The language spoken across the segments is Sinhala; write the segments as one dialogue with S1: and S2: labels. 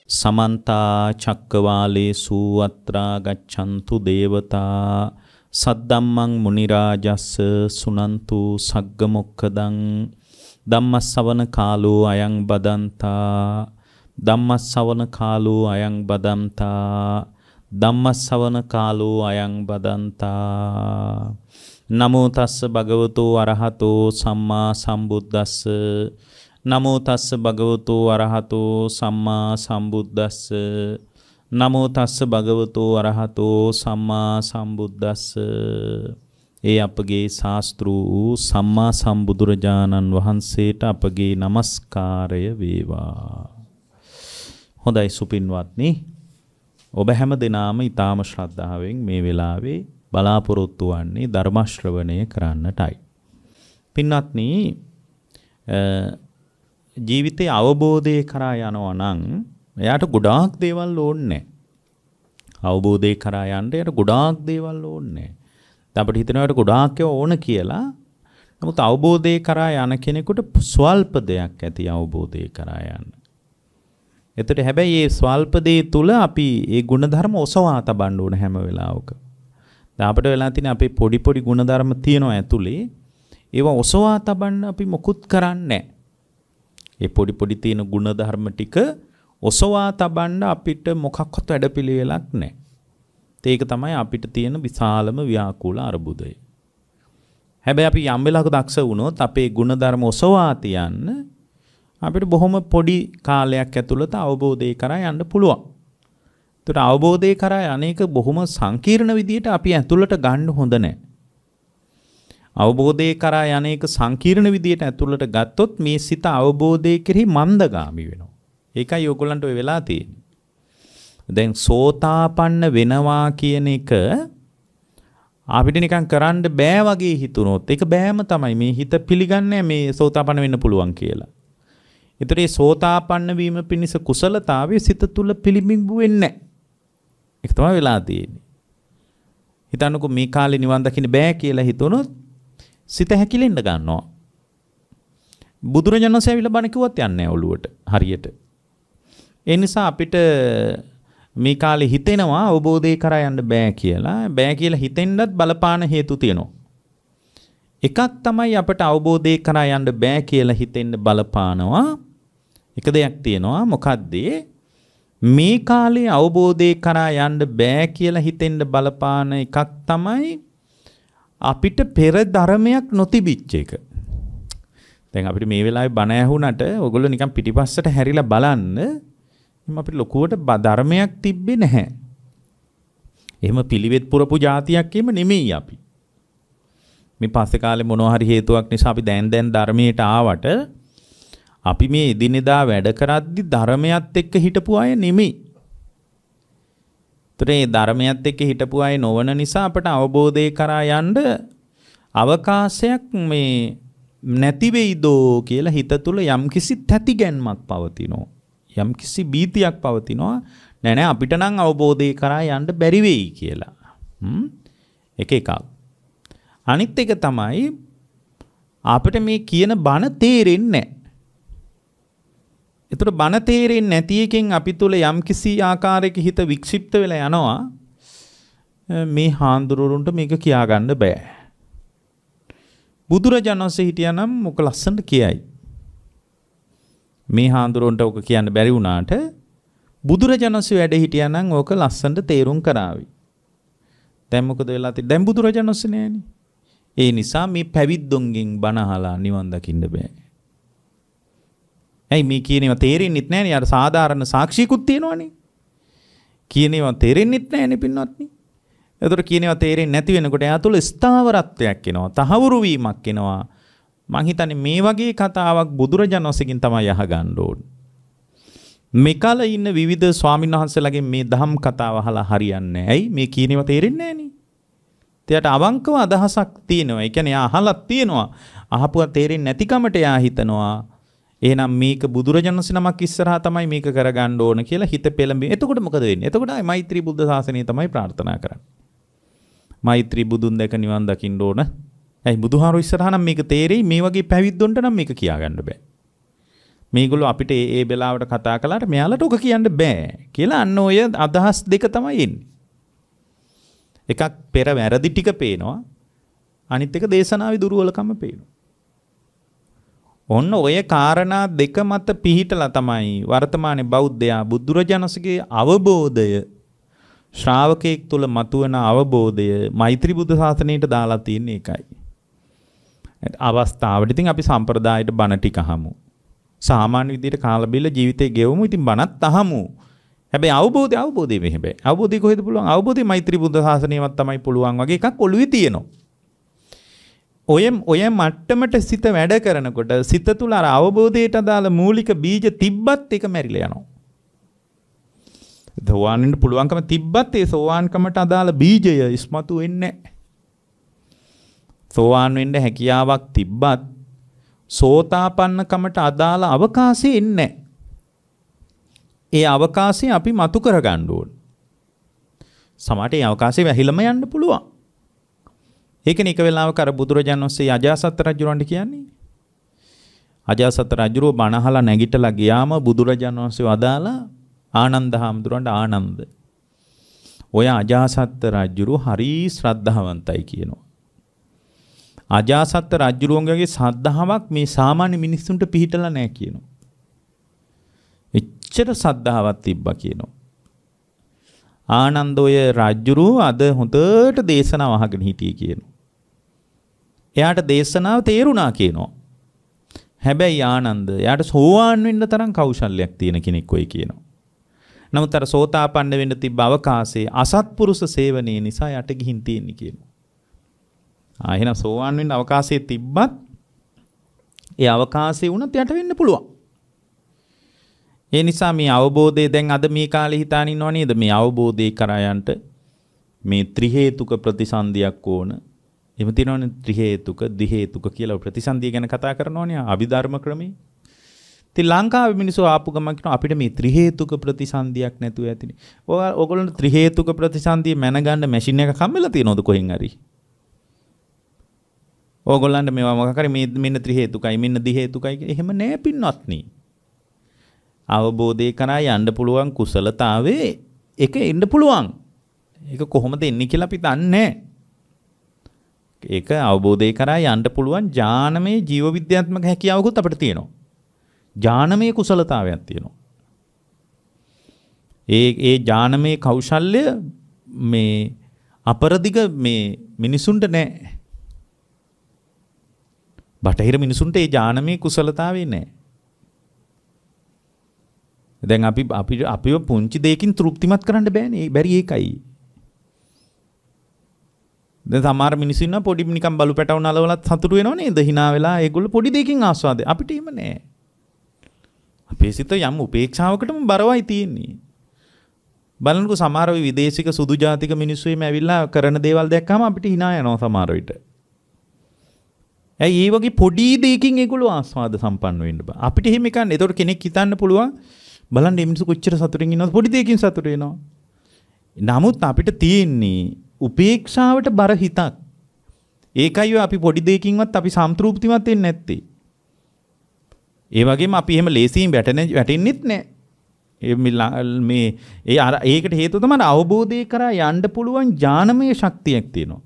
S1: समन्ता चक्कवालेषु अत्रा गच्छन्तु देवता सद्दम्मं मुनिराजस्स सुनन्तु सग्गमुक्खदं ධම්මස්සවන කාලෝ අයං බදන්තා ධම්මස්සවන කාලෝ අයං බදන්තා ධම්මස්සවන කාලෝ අයං බදන්තා නමෝ තස්ස භගවතෝ අරහතෝ සම්මා සම්බුද්දස්ස නමෝ තස්ස භගවතෝ අරහතෝ සම්මා සම්බුද්දස්ස නමෝ තස්ස භගවතෝ අරහතෝ සම්මා සම්බුද්දස්ස. ඒ අපගේ ශාස්ත්‍රු වූ සම්මා සම්බුදුරජාණන් වහන්සේට අපගේ নমස්කාරය වේවා. හොඳයි සුපින්වත්නි, ඔබ හැම දිනාම ඊටාම ශ්‍රද්ධාවෙන් මේ වෙලාවේ බලාපොරොත්තු වන්නේ ධර්ම ශ්‍රවණය කරන්නටයි. පින්වත්නි, ජීවිතයේ අවබෝධය කරා යනවා නම් එයාට ගොඩාක් දේවල් ඕනේ. අවබෝධය කරා යන්න එයාට ගොඩාක් දේවල් ඕනේ. අපිට හිතනවාට ගොඩාක් ඕන කියලා. නමුත් අවබෝධය කරා යන කෙනෙකුට ස්වල්ප දෙයක් ඇති අවබෝධය කරා යන්න. එතකොට හැබැයි මේ ස්වල්ප දේ තුල අපි මේ ಗುಣධර්ම ඔසවා තබන්න ඕන හැම වෙලාවක. දැන් අපිට වෙලා තියෙන අපේ පොඩි පොඩි ಗುಣධර්ම තියෙනවා ඇතුලේ. ඒවා ඔසවා තබන්න අපි මොකුත් කරන්නේ නැහැ. මේ පොඩි පොඩි තියෙන ಗುಣධර්ම ටික ඔසවා තබන්න අපිට මොකක්වත් වැඩපිළිවෙලක් නැහැ. ඒක තමයි අපිට තියෙන විශාලම ව්‍යාකූල අරුබුදය. හැබැයි අපි යම් වෙලාවක දක්ෂ වුණොත් අපේ ಗುಣධර්ම ඔසවා තියන්න අපිට බොහොම පොඩි කාලයක් ඇතුළත අවබෝධය කරා යන්න පුළුවන්. ඒතර අවබෝධය කරා අනේක බොහොම සංකීර්ණ විදියට අපි ඇතුළට ගන්න හොඳ නැහැ. අවබෝධය කරා යන්නේක සංකීර්ණ විදියට ඇතුළට ගත්තොත් මේ සිත අවබෝධය කෙරෙහි මන්දගාමි වෙනවා. ඒකයි ඔයගොල්ලන්ට ඔය වෙලා තියෙන්නේ. දැන් සෝතාපන්න වෙනවා කියන එක අපිට නිකන් කරන්න බෑ වගේ හිතුනොත් ඒක බෑම තමයි. මේ හිත පිළිගන්නේ මේ සෝතාපන්න වෙන්න පුළුවන් කියලා. ඒතර මේ සෝතාපන්න වීම පිණිස කුසලතාවයේ සිත තුල පිළිඹු වෙන්නේ නැහැ. ඒක තමයි වෙලා තියෙන්නේ. හිතන්නකෝ මේ කාලේ නිවන් දකින්න බෑ කියලා හිතුනොත් සිත හැකිලෙන්න ගන්නවා. බුදුරජාණන් වහන්සේ ඇවිල්ලා බණ කිව්වත් යන්නේ නැහැ ඔළුවට හරියට. ඒ නිසා අපිට මේ කාලේ හිතෙනවා අවබෝධය කරා යන්න බෑ කියලා. බෑ කියලා හිතෙන්නත් බලපාන හේතු තියෙනවා. එකක් තමයි අපට අවබෝධය කරා යන්න බෑ කියලා හිතෙන්න බලපානවා. එක දෙයක් තියෙනවා. මොකද්ද? මේ කාලේ අවබෝධය කරා යන්න බෑ කියලා හිතෙන්න බලපාන එකක් තමයි අපිට පෙර ධර්මයක් නොතිබිච්ච එක. දැන් අපිට මේ වෙලාවේ බණ ඇහුණට ඔයගොල්ලෝ නිකන් පිටිපස්සට හැරිලා බලන්න අපිට ලොකුවට ධර්මයක් තිබ්බේ නැහැ. එහෙම පිළිවෙත් පුරපු જાතියක් එහෙම නෙමෙයි අපි. මේ පස්සේ කාලේ මොනවා හරි හේතුවක් නිසා අපි දැන් ධර්මයට ආවට අපි මේ එදිනෙදා වැඩ කරද්දි ධර්මයත් එක්ක හිටපු අය නෙමෙයි. ඒතරේ ධර්මයත් එක්ක හිටපු අය නොවන නිසා අපට අවබෝධය කරා යන්න අවකාශයක් මේ නැති වෙයිදෝ කියලා හිත තුල යම්කිසි තැතිගැන්මක් පවතිනවා. යම් කිසි බීතියක් පවතිනවා. නෑ අපිට නම් අවබෝධය කරා යන්න බැරි වෙයි කියලා. එකක්. අනිත් එක තමයි අපිට මේ කියන බණ තේරෙන්නේ නැහැ. ඒතර බණ තේරෙන්නේ නැති එකෙන් අපි තුල යම් කිසි ආකාරයක හිත වික්ෂිප්ත වෙලා යනවා. මේ හාන්දුරුවන්ට මේක කියා ගන්න බෑ. බුදුරජාණන් වහන්සේ හිටියානම් මොක ලස්සනට කියයි. මේ හාන්දුරුවන්ට ඔක කියන්න බැරි වුණාට බුදුරජාණන් වහන්සේ වැඩ හිටියානම් ඕක ලස්සනට තේරුම් කරાવી. දැන් මොකද වෙලා තියෙන්නේ? දැන් බුදුරජාණන් වහන්සේ නෑනේ. ඒ නිසා මේ පැවිද්දොන්ගෙන් බණ අහලා නිවන් දකින්න බෑ. ඇයි මේ කියනේවා තේරෙන්නෙත් නෑනේ. අර සාධාරණ සාක්ෂියකුත් තියෙනවනේ. කියනේවා තේරෙන්නෙත් නෑනේ පින්වත්නි. ඒතර කියනේවා තේරෙන්නේ නැති වෙනකොට එයා තුළ ස්ථාවරත්වයක් එනවා. තහවුරු වීමක් එනවා. මං හිතන්නේ මේ වගේ කතාවක් බුදුරජාණන් වහන්සේගෙන් තමයි අහගන්න ඕනේ. මෙකල ඉන්න විවිධ ස්වාමීන් වහන්සේලාගෙන් මේ ධම් කතාව අහලා හරියන්නේ නැහැ. ඇයි මේ කියනේවා තේරෙන්නේ නැහනේ. එයාට අවංකව අදහසක් තියෙනවා. ඒ කියන්නේ එයා අහලක් තියෙනවා. අහපුවා තේරෙන්නේ නැතිකමට එයා හිතනවා එහෙනම් මේක බුදුරජාණන් වහන්සේ නමක් ඉස්සරහා තමයි මේක කරගන්න ඕන කියලා හිත පෙළඹෙන. එතකොට මොකද වෙන්නේ? එතකොට ආයි මෛත්‍රී බුද්ධ ශාසනය තමයි ප්‍රාර්ථනා කරන්නේ. මෛත්‍රී බුදුන් දැක නිවන් දකින්න ඕන. ඇයි බුදුහාරෝ ඉස්සරහා නම් මේක තේරෙයි. මේ වගේ පැවිද්දොන්ට නම් මේක කියා ගන්න බෑ. මේගොල්ලෝ අපිට ඒ වෙලාවට කතා කළාට මෙයාලට ඔක කියන්න බෑ කියලා අන්න ඔය අදහස් දෙක තමයි එන්නේ. එකක් පෙර වැරදි ටික පේනවා. අනිත් එක දේශනාවේ දුර්වලකම පේනවා. ඔන්න ඔය කාරණා දෙක මත පිහිටලා තමයි වර්තමානයේ බෞද්ධයා බුදුරජාණන්සේගේ අවබෝධය ශ්‍රාවකෙක් තුළ මතුවන අවබෝධය මෛත්‍රී බුද්ධ ශාසනයට දාලා තියෙන එකයි. අවස්ථාවට ඉතින් අපි සම්ප්‍රදායට බණ ටික අහමු. සාමාන්‍ය විදිහට කාලා බිල්ල ජීවිතේ ගෙවමු. ඉතින් බණත් අහමු. හැබැයි අවබෝධය මෙහෙබැයි. අවබෝධය කොහෙද පුළුවන්? අවබෝධය මෛත්‍රී බුද්ධ ශාසනයවත් තමයි පුළුවන් වගේ එකක් ඔළුවේ තියෙනවා. ඔය මට්ටමට සිත වැඩ කරනකොට සිත තුළ අර අවබෝධයට අදාළ මූලික බීජ තිබ්බත් ඒක මැරිලා යනවා. සෝවාන් වෙන්න පුළුවන්කම තිබ්බත් ඒ සෝවාන්කමට අදාළ බීජය ඉස්මතු වෙන්නේ නැහැ. සෝවාන් වෙන්න හැකියාවක් තිබ්බත් සෝතාපන්නකමට අදාළ අවකාශය එන්නේ නැහැ. ඒ අවකාශය අපි මතු කරගන්න ඕන. සමහරට ඒ අවකාශය වැහිලම යන්න පුළුවන්. ඒකනේ එක වෙලාවක අර බුදුරජාණන් වහන්සේ අජාසත් රජුරන්ට කියන්නේ. අජාසත් රජුරෝ බණ අහලා නැගිටලා ගියාම බුදුරජාණන් වහන්සේ වදාලා ආනන්ද හාමුදුරන්ට ආනන්ද. ඔය අජාසත් රජුරෝ හරි ශ්‍රද්ධාවන්තයි කියනවා. අජාසත් රජුරුවන්ගේ ශ්‍රද්ධාවක් මේ සාමාන්‍ය මිනිස්සුන්ට පිහිටලා නැහැ කියනවා. එච්චර ශ්‍රද්ධාවක් තිබ්බා කියනවා. ආනන්ද ඔය රජුරුව අද හොඳට දේශනාව අහගෙන හිටියේ කියනවා. එයාට දේශනාව තේරුණා කියනවා. හැබැයි ආනන්ද එයාට සෝවාන් වෙන්න තරම් කෞශල්‍යයක් තියෙන කෙනෙක් වෙයි කියනවා. නමුත් අර සෝතාපන්න වෙන්න තිබ්බ අවකාශයේ අසත්පුරුෂ සේවනයේ නිසා යට ගිහින් තියෙන්නේ කියනවා. එහෙනම් සෝවාන් වෙන්න අවකාශයේ තිබ්බත් ඒ අවකාශයේ වුණත් යට වෙන්න පුළුවන්. ඒ නිසා මේ අවබෝධය දැන් අද මේ කාලේ හිතාන ඉන්නව නේද? මේ අවබෝධය කරා යන්න මේ ත්‍රි හේතුක ප්‍රතිසන්දියක් ඕන. එහෙම තියෙනවනේ ත්‍රි හේතුක, දි හේතුක කියලා ප්‍රතිසන්දිය ගැන කතා කරනවනේ අභිධර්ම ක්‍රමේ. ඉතින් ලංකාවේ මිනිස්සු ආපු ගමන් කියනවා අපිට මේ ත්‍රි හේතුක ප්‍රතිසන්දියක් නැතුව ඇතිනේ. ඔයගොල්ලන්ට ත්‍රි හේතුක ප්‍රතිසන්දිය මැනගන්න මැෂින් එකක් හම්බෙලා තියෙනවද කොහෙන් හරි? ඕගොල්ලන්ට මේවා මොකක් හරි මෙන්න ත්‍රි හේතුකයි මෙන්න දි හේතුකයි කියලා එහෙම නෑ පින්වත්නි. අවබෝධය කරා යන්න පුළුවන් කුසලතාවේ ඒක එන්න පුළුවන්. ඒක කොහොමද එන්නේ කියලා අපි දන්නේ නෑ. ඒක අවබෝධය කරා යන්න පුළුවන් ඥානමය ජීව විද්‍යාත්මක හැකියාවකුත් අපිට තියෙනවා. ඥානමය කුසලතාවයක් තියෙනවා. ඒ ඥානමය කෞශල්‍ය මේ අපරදිග මේ මිනිසුන්ට නෑ. බටහිර මිනිසුන්ට ඒ ඥානමය කුසලතාවේ නෑ. දැන් අපිව පුංචි දෙයකින් තෘප්තිමත් කරන්න බෑනේ. බැරි ඒකයි. දැන් සමහර මිනිස්සු ඉන්නවා පොඩි නිකන් බලු පැටව නලවලත් සතුටු වෙනව නේද? hina වෙලා ඒගොල්ලෝ පොඩි දෙයකින් ආස්වාදය. අපිට එහෙම නෑ. අපේ සිත යම් උපේක්ෂාවකටම බරවයි තියෙන්නේ. බලන්නකෝ සමහර විදේශික සුදු ජාතික මිනිස්සු එimhe ඇවිල්ලා කරන දේවල් දැක්කම අපිට hina යනවා සමහර විට. ඇයි ඒ වගේ පොඩි දෙයකින් ඒගොල්ලෝ ආස්වාද සම්පන්න වෙන්න බෑ. අපිට එහෙම එකක් නෑ. ඒතකොට කෙනෙක් හිතන්න පුළුවන් බලන්න මේ මිනිස්සු කොච්චර සතුටින් ඉන්නවද පොඩි දෙයකින් සතුට වෙනවා. නමුත් අපිට තියෙන්නේ උපේක්ෂාවට බර හිතක්. ඒකයි අපි පොඩි දෙයකින්වත් අපි සම්තෘප්තිමත් වෙන්නේ නැත්තේ. ඒ වගේම අපි එහෙම ලේසියෙන් වැටෙන්නෙත් නැහැ. ඒකට හේතුව තමයි අවබෝධය කරා යන්න පුළුවන් ඥානමය ශක්තියක් තියෙනවා.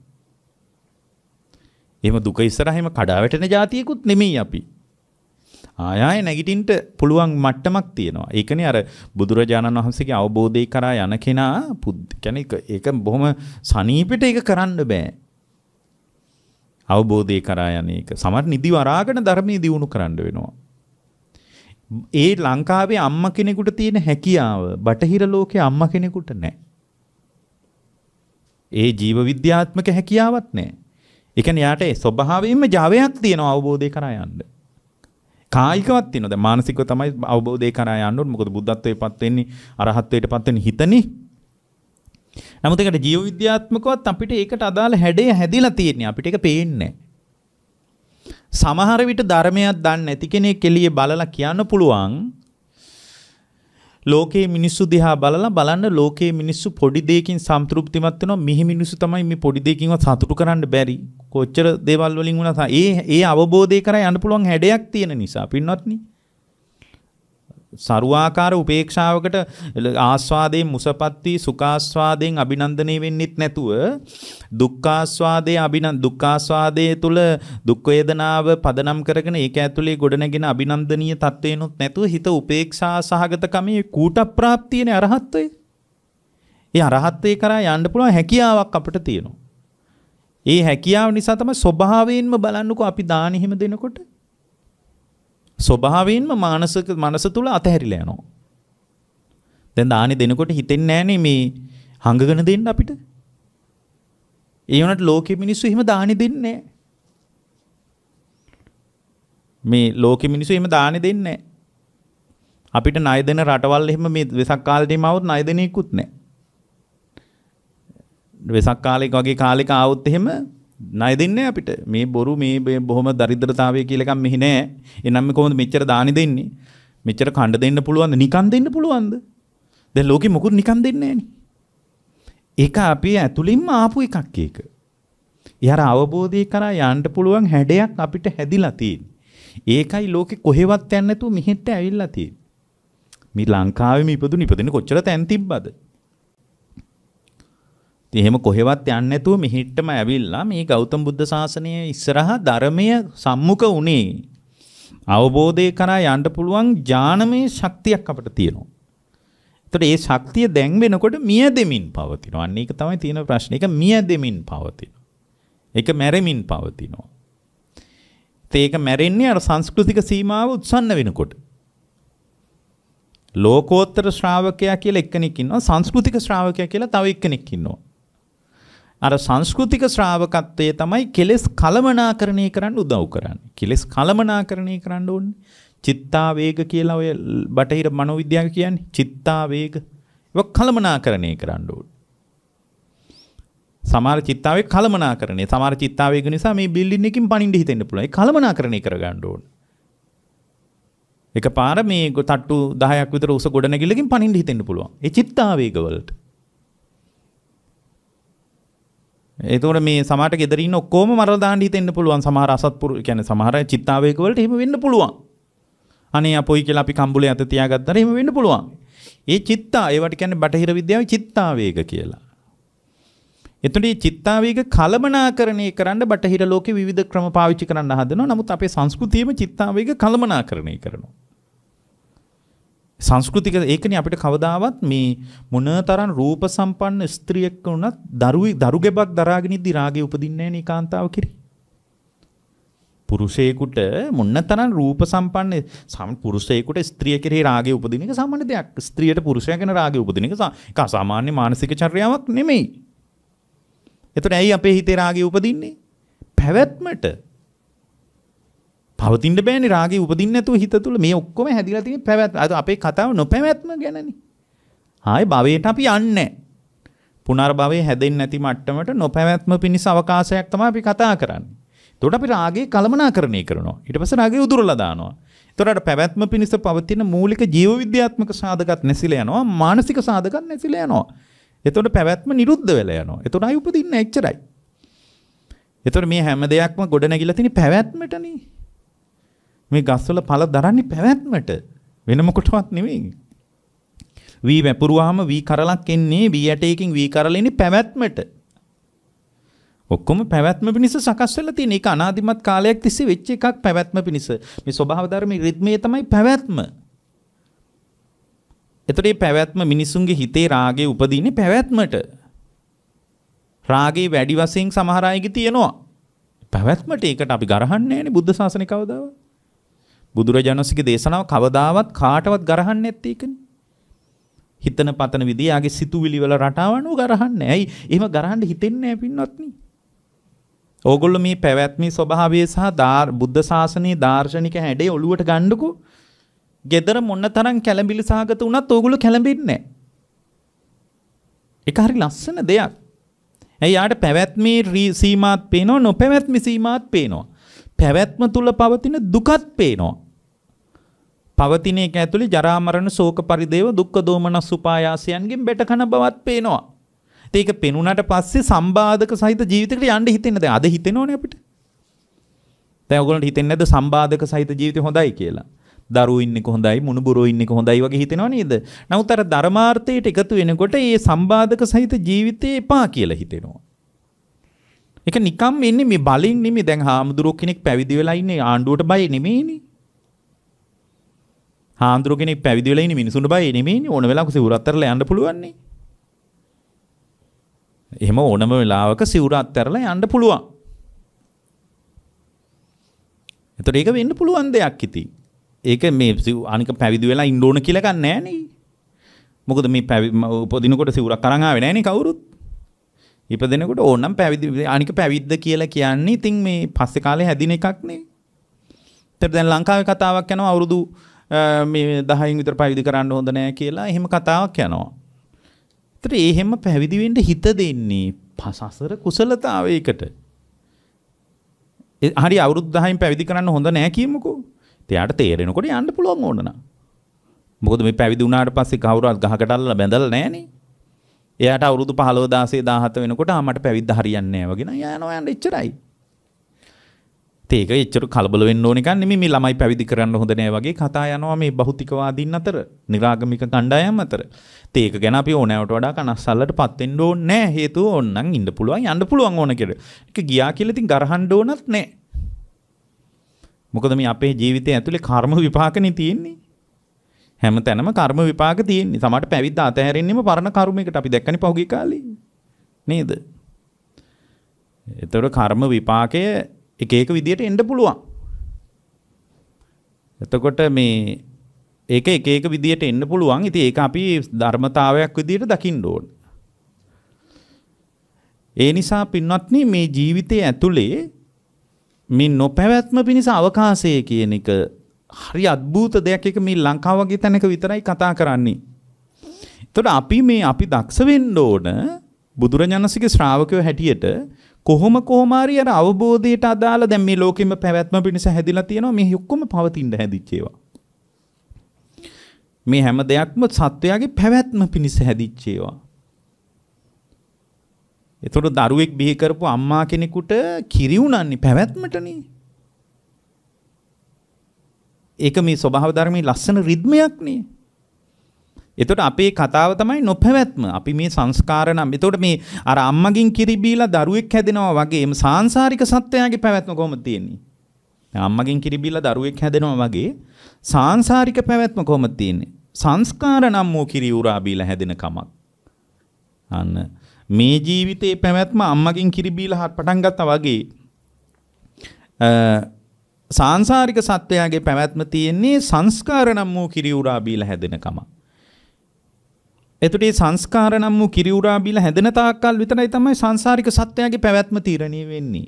S1: එහෙම දුක ඉස්සරහින්ම කඩා වැටෙන જાතියකුත් නෙමෙයි අපි. ආයෙ නැගිටින්න පුළුවන් මට්ටමක් තියෙනවා. ඒකනේ අර බුදුරජාණන් වහන්සේගේ අවබෝධය කරා යන කෙනා කියන්නේ ඒක බොහොම සනීපෙට ඒක කරන්න බෑ. අවබෝධය කරා යන එක. සමහර නිදි වරාගෙන ධර්මයේ දියුණු කරන්න වෙනවා. ඒ ලංකාවේ අම්මා කෙනෙකුට තියෙන හැකියාව බටහිර ලෝකයේ අම්මා කෙනෙකුට නැහැ. ඒ ජීව විද්‍යාත්මක හැකියාවක් නැහැ. ඒ කියන්නේ යාට ස්වභාවයෙන්ම ජාවයක් තියෙනවා අවබෝධය කරා යන්න. කායිකවත් තියෙනවා. දැන් මානසිකව තමයි අවබෝධය කරා යන්න ඕනේ. මොකද බුද්ධත්වයටපත් වෙන්නේ අරහත්ත්වයටපත් වෙන්නේ හිතනේ. නමුත් ඒකට ජීව විද්‍යාත්මකවත් අපිට ඒකට අදාළ හැඩය හැදිලා තියෙන්නේ. අපිට ඒක පේන්නේ නැහැ. සමහර විට ධර්මයක් දන්නේ නැති කෙනෙක් එළියේ බලලා කියන්න පුළුවන් ලෝකයේ මිනිස්සු දිහා බලන්න ලෝකයේ මිනිස්සු පොඩි දෙයකින් සම්තෘප්තිමත් වෙනවා. මිහි මිනිස්සු තමයි මේ පොඩි දෙයකින්වත් සතුටු කරන්න බැරි. කොච්චර දේවල් වලින් වුණා ඒ අවබෝධය කරා යන්න පුළුවන් හැඩයක් තියෙන නිසා පින්වත්නි. සරුවාකාර උපේක්ෂාවකට ආස්වාදයෙන් මුසපත් වී සුඛාස්වාදයෙන් අභිනන්දනය වෙන්නෙත් නැතුව දුක්ඛාස්වාදයේ තුල දුක් වේදනාව පදනම් කරගෙන ඒක ඇතුලේ ගොඩනගෙන අභිනන්දනීය තත්වේනොත් නැතුව හිත උපේක්ෂා සහගතකමේ කූට ප්‍රාප්තියනේ අරහත්ත්වය. ඒ අරහත්ත්වේ කරා යන්න පුළුවන් හැකියාවක් අපිට තියෙනවා. ඒ හැකියාව නිසා තමයි ස්වභාවයෙන්ම බලන්නකෝ අපි දාන හිම දෙනකොට ස්වභාවයෙන්ම මනස තුල අතහැරිලා යනවා. දැන් දානි දෙනකොට හිතෙන්නේ නැහනේ මේ හංගගෙන දෙන්න අපිට. ඒ වුණාට ලෝකෙ මිනිස්සු එහෙම දානි දෙන්නේ නැහැ. මේ ලෝකෙ මිනිස්සු එහෙම දානි දෙන්නේ නැහැ. අපිට ණය දෙන රටවල් එහෙම මේ වෙසක් කාලේටම આવුත් ණය දෙන එකකුත් නැහැ. වෙසක් කාලේක වගේ කාලෙක આવුත් එහෙම ණය දෙන්නේ අපිට. මේ බොරු මේ බොහොම දරිද්‍රතාවය කියලා එකක් මෙහි නැහැ. එනම් මේ කොහොමද මෙච්චර දානි දෙන්නේ? මෙච්චර කණ්ඩ දෙන්න පුළුවන්ද? නිකන් දෙන්න පුළුවන්ද? දැන් ලෝකෙ මොකුත් නිකන් දෙන්නේ නැහනේ. ඒක අපි ඇතුළින්ම ආපු එකක් ඒක. යාර අවබෝධය කරා යන්න පුළුවන් හැඩයක් අපිට හැදිලා තියෙන්නේ. ඒකයි ලෝකෙ කොහෙවත් යන්නේ නැතුව මෙහෙට ඇවිල්ලා තියෙන්නේ. මේ ලංකාවේම ඉපදුනේ කොච්චර තැන් තිබ්බද? එහෙම කොහෙවත් යන්නේ නැතුව මෙහෙට්ටම ඇවිල්ලා මේ ගෞතම බුද්ධ ශාසනය ඉස්සරහා ධර්මය සම්මුඛ වුණේ. අවබෝධය කරා යන්න පුළුවන් ඥානමය ශක්තියක් අපිට තියෙනවා. ඒතකොට ඒ ශක්තිය දැන් වෙනකොට මිය දෙමින් පවතිනවා. අන්න ඒක තමයි තියෙන ප්‍රශ්නේ. ඒක මිය දෙමින් පවතිනවා. ඒක මැරෙමින් පවතිනවා. ඒක මැරෙන්නේ අර සංස්කෘතික සීමාව උත්සන්න වෙනකොට. ලෝකෝත්තර ශ්‍රාවකයා කියලා එක්කෙනෙක් ඉන්නවා. සංස්කෘතික ශ්‍රාවකයා කියලා තව එක්කෙනෙක් ඉන්නවා. අර සංස්කෘතික ශ්‍රාවකත්වයේ තමයි කෙලෙස් කලමනාකරණය කරන්න උදව් කරන්නේ. කෙලෙස් කලමනාකරණය කරන්න ඕනේ. චිත්තාවේග කියලා ඔය බටහිර මනෝවිද්‍යාව කියන්නේ චිත්තාවේග. ඒක කලමනාකරණය කරන්න ඕනේ. සමහර චිත්තාවේග කලමනාකරණය. සමහර චිත්තාවේග නිසා මේ බිල්ඩින් එකකින් පනින්න හිතෙන්න පුළුවන්. ඒ කලමනාකරණය කරගන්න ඕනේ. එකපාර මේ තට්ටු 10ක් විතර උස ගොඩනැගිල්ලකින් පනින්න හිතෙන්න පුළුවන්. ඒ චිත්තාවේග වලට. ඒතකොට මේ සමහරට ගෙදර ඉන්න ඔක්කොම මරලා දාන්න හිතෙන්න පුළුවන්. සමහර අසත්පුරු කියන්නේ සමහර චිත්තාවේග වලට එහෙම වෙන්න පුළුවන්. අනේ අපොයි කියලා අපි කම්බුලේ අත තියාගත්තාම එහෙම වෙන්න පුළුවන්. ඒ ඒවට කියන්නේ බටහිර විද්‍යාවේ චිත්තාවේග කියලා. එතකොට මේ චිත්තාවේග කලමනාකරණය කරන්න බටහිර ලෝකේ විවිධ ක්‍රම පාවිච්චි කරන්න හදනවා. නමුත් අපේ සංස්කෘතියේම චිත්තාවේග කලමනාකරණය කරනවා. සංස්කෘතික ඒකනේ අපිට කවදාවත් මේ මොනතරම් රූප සම්පන්න ස්ත්‍රියක් වුණත් දරු ගෙබක් දරාගෙන ඉද්දි රාගය උපදින්නේ නැහැ නේ කාන්තාව කිරි. පුරුෂයෙකුට මොනතරම් රූප සම්පන්න පුරුෂයෙකුට ස්ත්‍රිය කෙරෙහි රාගය උපදින එක සාමාන්‍ය දෙයක්. ස්ත්‍රියට පුරුෂයා ගැන රාගය උපදින එක සාමාන්‍ය මානසික චර්යාවක් නෙමෙයි. එතකොට ඇයි අපේ හිතේ රාගය උපදින්නේ? පැවැත්මට. පවතින්න බෑනේ රාගය උපදින්න නැතුව හිත තුළ මේ ඔක්කොම හැදිලා තියෙන පැවැත්ම. අද අපේ කතාව නොපැවැත්ම ගැනනේ. ආයේ භවයට අපි යන්නේ නැහැ. පුනර්භවයේ හැදෙන්නේ නැති මට්ටමට නොපැවැත්ම පිණිස අවකාශයක් තමයි අපි කතා කරන්නේ. එතකොට අපි රාගය කලමනාකරණය කරනවා. ඊට පස්සේ රාගය උදුරලා දානවා. එතකොට අර පැවැත්ම පිණිස පවතින මූලික ජීව විද්‍යාත්මක සාධකත් නැසිලා යනවා. මානසික සාධකත් නැසිලා යනවා. එතකොට පැවැත්ම නිරුද්ධ වෙලා යනවා. එතකොට ආයි උපදින්නේ එච්චරයි. එතකොට මේ හැම දෙයක්ම ගොඩ නැගිලා තියෙන පැවැත්මටනේ. මේ ගස්වල පළ දරන්නේ පැවැත්මට. වෙන මොකටවත් නෙමෙයි. වී වැපුරුවාම වී කරලක් එන්නේ වී ඇටයකින් වී කරල එන්නේ පැවැත්මට. ඔක්කොම පැවැත්ම පිණිස සකස් වෙලා තියෙන. ඒක අනාදිමත් කාලයක් තිස්සේ වෙච්ච එකක් පැවැත්ම පිණිස. මේ ස්වභාව ධර්මයේ රිද්මේ තමයි පැවැත්ම. එතකොට මේ පැවැත්ම මිනිසුන්ගේ හිතේ රාගය උපදින්නේ පැවැත්මට. රාගේ වැඩි වශයෙන් සමහර අයගේ තියෙනවා. පැවැත්මට ඒකට අපි ගරහන්නේ නැහැනේ බුද්ධ ශාසනය කවදාවත්. බුදුරජාණන් වහන්සේගේ දේශනාව කවදාවත් කාටවත් ගරහන්නේ නැත්තේ ඒකනේ. හිතන පතන විදිය යාගේ සිතුවිලි වල රටාවනෝ ගරහන්නේ. ඇයි? එහෙම ගරහන්න හිතෙන්නේ නැහැ පින්වත්නි. ඕගොල්ලෝ මේ පැවැත්මේ ස්වභාවය සහ බුද්ධ ශාසනයේ දාර්ශනික හැඩය ඔළුවට ගන්නකො. gedara මොන තරම් කැළඹිලි සහගත වුණත් ඕගොල්ලෝ කැළඹෙන්නේ නැහැ. ඒක හරි ලස්සන දෙයක්. ඇයි යාට පැවැත්මේ සීමාත් පේනවා නොපැවැත්මේ සීමාත් පේනවා. පැවැත්ම තුල පවතින දුකත් පේනවා. පවතින එක ඇතුලේ ජරා මරණ ශෝක පරිදේව දුක්ඛ දෝමනස් උපායාසයන්ගෙන් බැට කන බවත් පේනවා. ඒක පෙනුනට පස්සේ සම්බාධක සහිත ජීවිතයකට යන්න හිතෙන්නේ. දැන් අද හිතෙනවනේ අපිට. දැන් ඔයගොල්ලන්ට හිතෙන්නේ නැද්ද සම්බාධක සහිත ජීවිතය හොඳයි කියලා? දරුවෝ ඉන්නේ කොහොඳයි, මුණුබුරෝ ඉන්නේ කොහොඳයි වගේ හිතෙනව නේද? නමුත් අර ධර්මාර්ථයට එකතු වෙනකොට මේ සම්බාධක සහිත ජීවිතේ එපා කියලා හිතෙනවා. ඒක නිකම් එන්නේ මේ බලෙන් නෙමෙයි. දැන් හාමුදුරුවෝ කෙනෙක් පැවිදි වෙලා ඉන්නේ ආණ්ඩුවට බය නෙමෙයිනේ. හාමුදුරුවෝ කෙනෙක් පැවිදි වෙලා ඉන්නේ මිනිසුන්ට බය නෙමෙයිනේ. ඕන වෙලාවක සිවුර අත්හැරලා යන්න පුළුවන් නේ. එහෙම ඕනම වෙලාවක සිවුර අත්හැරලා යන්න පුළුවන්. එතකොට ඒක වෙන්න පුළුවන් දෙයක් ඉතින්. ඒක මේ අනික පැවිදි වෙලා ඉන්න ඕන කියලා ගන්න නෑ නේ. මොකද මේ උපදිනකොට සිවුරක් අරන් ආවේ නෑනේ කවුරුත්. ඉපදෙනකොට ඕනනම් පැවිදි අනික පැවිද්ද කියලා කියන්නේ ඉතින් මේ පස්සේ කාලේ හැදින එකක් නේ. ඒතර දැන් ලංකාවේ කතාවක් යනවා අවුරුදු මේ 10න් විතර පැවිදි කරන්න හොඳ නෑ කියලා එහෙම කතාවක් යනවා. ඒතර එහෙම පැවිදි වෙන්න හිත දෙන්නේ සසර කුසලතාවයකට. හරි අවුරුදු 10න් පැවිදි කරන්න හොඳ නෑ කියමුකෝ. එයාට තේරෙනකොට යන්න පුළුවන් ඕන නම්. මොකද මේ පැවිදි වුණාට පස්සේ කවුරුත් ගහකට අල්ලලා බැඳලා නෑනේ. එයාට අවුරුදු 15 16 17 වෙනකොට මට පැවිද්ද හරියන්නේ නෑ වගේ නෑ යනවා යන්න එච්චරයි. ඒක එච්චර කලබල වෙන්න ඕන එකක් නෙමෙයි. මේ ළමයි පැවිදි කරන්න හොඳ නෑ වගේ කතා යනවා මේ භෞතිකවාදීන් අතර, නිරාගමික කණ්ඩායම් අතර. ඒක ගැන අපි ඕනෑවට වඩා කනස්සල්ලටපත් වෙන්න ඕනේ නෑ. හේතුව ඕනනම් ඉන්න පුළුවන් යන්න පුළුවන් ඕන කියලා. ඒක ගියා කියලා ඉතින් ගරහන්න ඕනත් නෑ. මොකද මේ අපේ ජීවිතය ඇතුලේ කර්ම විපාකනේ තියෙන්නේ. හැම තැනම කර්ම විපාක තියෙන්නේ. සමහරට පැවිද්ද අතහැරෙන්නෙම පරණ කර්මයකට අපි දැක්කනේ පහුගිය කාලේ. නේද? ඒතර කර්ම විපාකය එක එක විදියට එන්න පුළුවන්. එතකොට මේ ඒක එක එක විදියට එන්න පුළුවන්. ඉතින් ඒක අපි ධර්මතාවයක් විදියට දකින්න ඕන. ඒ නිසා පින්වත්නි මේ ජීවිතයේ ඇතුලේ මේ නොපැවැත්ම පිණිස අවකාශය කියන එක හරි අద్භූත දෙයක්. එක මේ ලංකාව වගේ තැනක විතරයි කතා කරන්නේ. එතකොට අපි දක්ෂ වෙන්න ඕන බුදුරජාණන්සේගේ ශ්‍රාවකයෝ හැටියට කොහොම හරි අර අවබෝධයට අදාළ දැන් මේ ලෝකෙම පැවැත්ම පිණිස හැදිලා තියෙනවා. මේ ඔක්කොම පවතින්න හැදිච්ච ඒවා. මේ හැම දෙයක්ම සත්වයාගේ පැවැත්ම පිණිස හැදිච්ච ඒවා. එතකොට දරුවෙක් බිහි කරපු අම්මා කෙනෙකුට කිරි උනන්නේ පැවැත්මටනේ. ඒක මේ ස්වභාව ධර්මයේ ලස්සන රිද්මයක්නේ. එතකොට අපේ කතාව තමයි නොපැවැත්ම. අපි මේ සංස්කාර නම් එතකොට මේ අර අම්මගෙන් කිරි බීලා දරුවෙක් හැදෙනවා වගේම සාංශාරික සත්වයාගේ පැවැත්ම කොහොමද තියෙන්නේ? අම්මගෙන් කිරි බීලා දරුවෙක් හැදෙනවා වගේ සාංශාරික පැවැත්ම කොහොමද තියෙන්නේ? සංස්කාර නම් වූ කිරි උරා බීලා හැදෙන කමක්. අන්න මේ ජීවිතේ පැවැත්ම අම්මගෙන් කිරි බීලා පටන් ගත්තා වගේ සාංශාරික සත්වයාගේ පැවැත්ම තියෙන්නේ සංස්කාර නම් වූ කිරි උරා බීලා හැදෙන කමක්. එතකොට මේ සංස්කාර නම් වූ කිරි උරා බීලා හැදෙන තාක්කල් විතරයි තමයි සංසාරික සත්‍යයගේ පැවැත්ම තීරණය වෙන්නේ.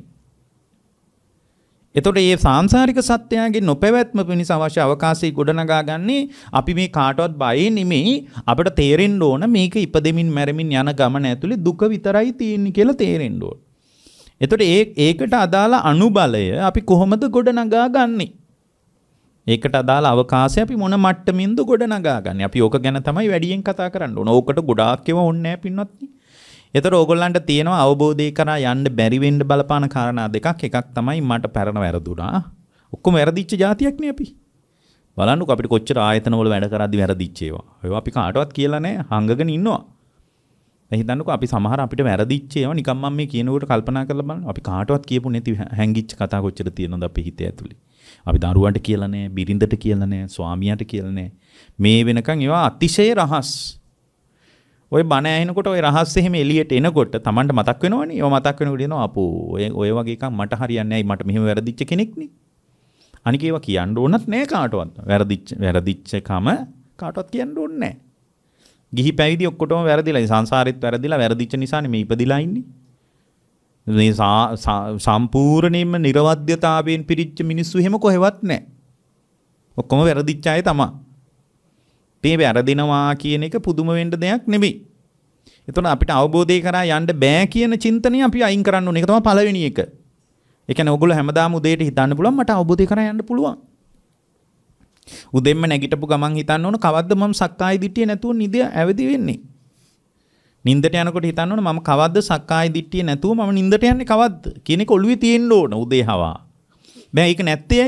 S1: එතකොට මේ සංසාරික සත්‍යයගේ නොපැවැත්ම පිණිස අවශ්‍ය අවකාශය ගොඩනගා ගන්නේ අපි මේ කාටවත් බය නෙමෙයි. අපිට තේරෙන්න ඕන මේක ඉපදෙමින් මැරෙමින් යන ගමන ඇතුලේ දුක විතරයි තියෙන්නේ කියලා තේරෙන්න ඕන. එතකොට ඒකට අදාළ අනුබලය අපි කොහොමද ගොඩනගා ගන්නේ? ඒකට අදාළ අවකාශය අපි මොන මට්ටමින්ද ගොඩනගා ගන්නේ? අපි ඕක ගැන තමයි වැඩියෙන් කතා කරන්න ඕන. ඕකට ගොඩාක් ඒවා ඕනේ නැහැ පින්වත්නි. ඒතර ඕගොල්ලන්ට තියෙනවා අවබෝධය කරා යන්න බැරි වෙන්න බලපාන කාරණා දෙකක්. එකක් තමයි මට පැරණ වැරදුනා. ඔක්කොම වැරදිච්ච જાතියක් නේ අපි. බලන්නකෝ අපිට කොච්චර ආයතන වල වැඩ කරද්දි වැරදිච්ච ඒවා. ඒවා අපි කාටවත් කියලා නැහැ. හංගගෙන ඉන්නවා. හිතන්නකෝ අපි සමහර අපිට වැරදිච්ච ඒවා නිකම් මම මේ කියනකොට කල්පනා කරලා බලන්න. අපි කාටවත් කියපු නැති හැංගිච්ච කතා කොච්චර තියෙනවද අපේ හිතේ ඇතුලේ. අපි දරුවන්ට කියලා නැහැ, බිරිඳට කියලා නැහැ, ස්වාමියාට කියලා නැහැ. මේ වෙනකන් ඒවා අතිශය රහස්. ඔය බණ ඇහෙනකොට ඔය රහස් එහෙම එළියට එනකොට Tamanට මතක් වෙනවනේ. ඒවා මතක් වෙනකොට එනවා අපෝ ඔය වගේ එකක් මට හරියන්නේ නැහැ. මට මෙහෙම වැරදිච්ච කෙනෙක්නේ. අනික ඒවා කියන්න ඕනත් නැහැ කාටවත්. වැරදිච්ච කම කාටවත් කියන්න ඕනේ නැහැ. ගිහි පැවිදි ඔක්කොටම වැරදිලා. සංසාරෙත් වැරදිලා වැරදිච්ච නිසානේ මේ ඉපදිලා ඉන්නේ. මේ සම්පූර්ණයෙන්ම නිර්වද්‍යතාවයෙන් පිරිච්ච මිනිස්සු එහෙම කොහෙවත් නැහැ. ඔක්කොම වැරදිච්ච අය තමයි. මේ වැරදිනවා කියන එක පුදුම වෙන්න දෙයක් නෙමෙයි. එතකොට අපිට අවබෝධය කරා යන්න බෑ කියන චින්තනය අපි අයින් කරන්න ඕනේ. ඒක තමයි පළවෙනි එක. ඒ කියන්නේ ඔයගොල්ලෝ හැමදාම උදේට හිතන්න පුළුවන් මට අවබෝධය කරා යන්න පුළුවන්. උදෙන්ම නැගිටපු ගමන් හිතන්න ඕන කවද්ද මම සක්කාය දිට්ඨිය නැතුව නිද ඇවිදි වෙන්නේ. නින්දට යනකොට හිතන්න ඕන මම කවද්ද සක්කාය දිට්ඨිය නැතුව මම නින්දට යන්නේ කවද්ද කියන එක ඔළුවේ තියෙන්න ඕන උදේ හවා. බෑ ඒක නැත්තේ ඇයි?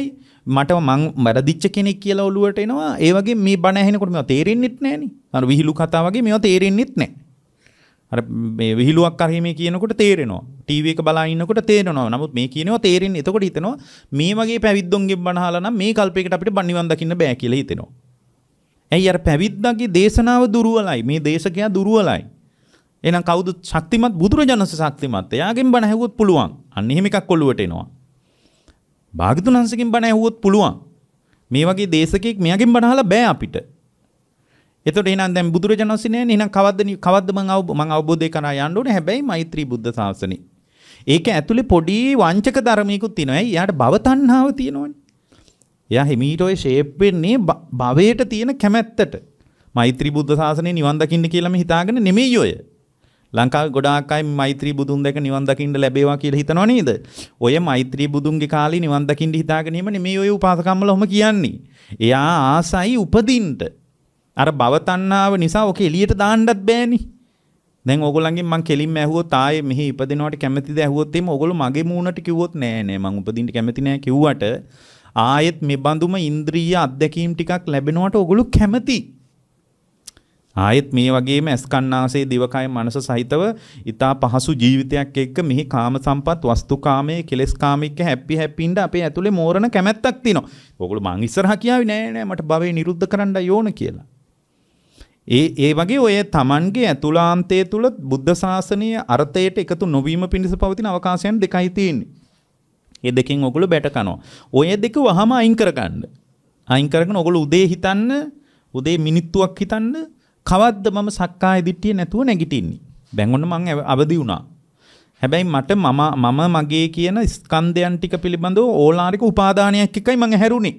S1: මට මං වැරදිච්ච කෙනෙක් කියලා ඔළුවට එනවා. ඒ වගේ මේ බණ ඇහෙනකොට මේවා තේරෙන්නෙත් නැහනේ. අර විහිළු කතා වගේ මේවා තේරෙන්නෙත් නැහැ. අර මේ විහිළුවක් කරේ මේ කියනකොට තේරෙනවා. ටීවී එක බලා ඉන්නකොට තේරෙනවා. නමුත් මේ කියනවා තේරෙන්නේ. එතකොට හිතෙනවා මේ වගේ පැවිද්දොන්ගෙන් බණ අහලා නම් මේ කල්පයකට අපිට නිවන් දකින්න බෑ කියලා හිතෙනවා. ඇයි අර පැවිද්දාගේ දේශනාව දුර්වලයි. මේ දේශකයා දුර්වලයි. එහෙනම් කවුද ශක්තිමත්? බුදුරජාණන් වහන්සේ ශක්තිමත්. එයාගෙන් බණ ඇහුවොත් පුළුවන්. අන්න එහෙම එකක් ඔළුවට එනවා. භාග්‍යතුන් වහන්සේගෙන් බණ ඇහුවොත් පුළුවන්. මේ වගේ දේශකෙක් මෙයාගෙන් බණ අහලා බෑ අපිට. එතකොට එහෙනම් දැන් බුදුරජාණන් වහන්සේ නෑනේ. එහෙනම් කවද්ද මං අවබෝධය කරා යන්න ඕනේ. හැබැයි මෛත්‍රී බුද්ධ ශාසනේ. ඒක ඇතුලේ පොඩි වංචක ධර්මයකුත් තියෙනවා. ඇයි? එයාට භව තණ්හාව තියෙනවනේ. එයා හිමීට ඔය ෂේප් වෙන්නේ භවයට තියෙන කැමැත්තට. මෛත්‍රී බුද්ධ ශාසනේ නිවන් දකින්න කියලාම හිතාගෙන නෙමෙයි ඔය. ලංකාවේ ගොඩාක් අය මෛත්‍රී බුදුන් දැක නිවන් දකින්න ලැබේවා කියලා හිතනවා නේද? ඔය මෛත්‍රී බුදුන්ගේ කාලේ නිවන් දකින්න හිතාගෙන ඉම නෙමෙයි ඔය උපාසකම්මල ඔහම කියන්නේ. එයා ආසයි උපදින්න. අර භව තණ්හාව නිසා ඔක එළියට දාන්නත් බෑනේ. දැන් ඕගොල්ලන්ගෙන් මං කෙලින්ම ඇහුවොත් ආයේ මෙහි ඉපදිනවට කැමතිද ඇහුවොත් එimhe ඕගොල්ලෝ මගේ මූණට කිව්වොත් නෑ මං උපදින්න කැමති නෑ කිව්වට ආයෙත් මේ බඳුම ඉන්ද්‍රිය අධ්‍යක්ීම් ටිකක් ලැබෙනවට ඕගොල්ලෝ කැමති. ආයෙත් මේ වගේම ඇස්කන්නාසේ දිවකය මනස සහිතව ඊටා පහසු ජීවිතයක් එක්ක මෙහි කාම සම්පත් වස්තුකාමයේ කෙලස් කාමික හැපි ඉන්න අපේ ඇතුලේ මෝරණ කැමැත්තක් තියෙනවා. ඕගොල්ලෝ මං ඉස්සරහා කියාවේ නෑ මට භවය නිරුද්ධ කරන්නයි ඕන කියලා. ඒ වගේ ඔය Tamanගේ ඇතුළාන්තයේ තුල බුද්ධ ශාසනීය අර්ථයට එකතු නොවීම පිණිස පවතින අවකාශයන් දෙකයි තියෙන්නේ. මේ දෙකෙන් ඔයගොල්ලෝ බැට කනවා. ඔය දෙක වහම අයින් කරගන්න. අයින් කරගෙන ඔයගොල්ලෝ උදේ හිතන්න, උදේ මිනිත්තුවක් හිතන්න කවද්ද මම සක්කාය දිට්ඨිය නැතුව නැගිටින්නේ. දැන් ඔන්න මං අවදි වුණා. හැබැයි මට මම මගේ කියන ස්කන්ධයන් ටික පිළිබඳව ඕලාරික උපාදානයක් එකයි මං හැරුණේ.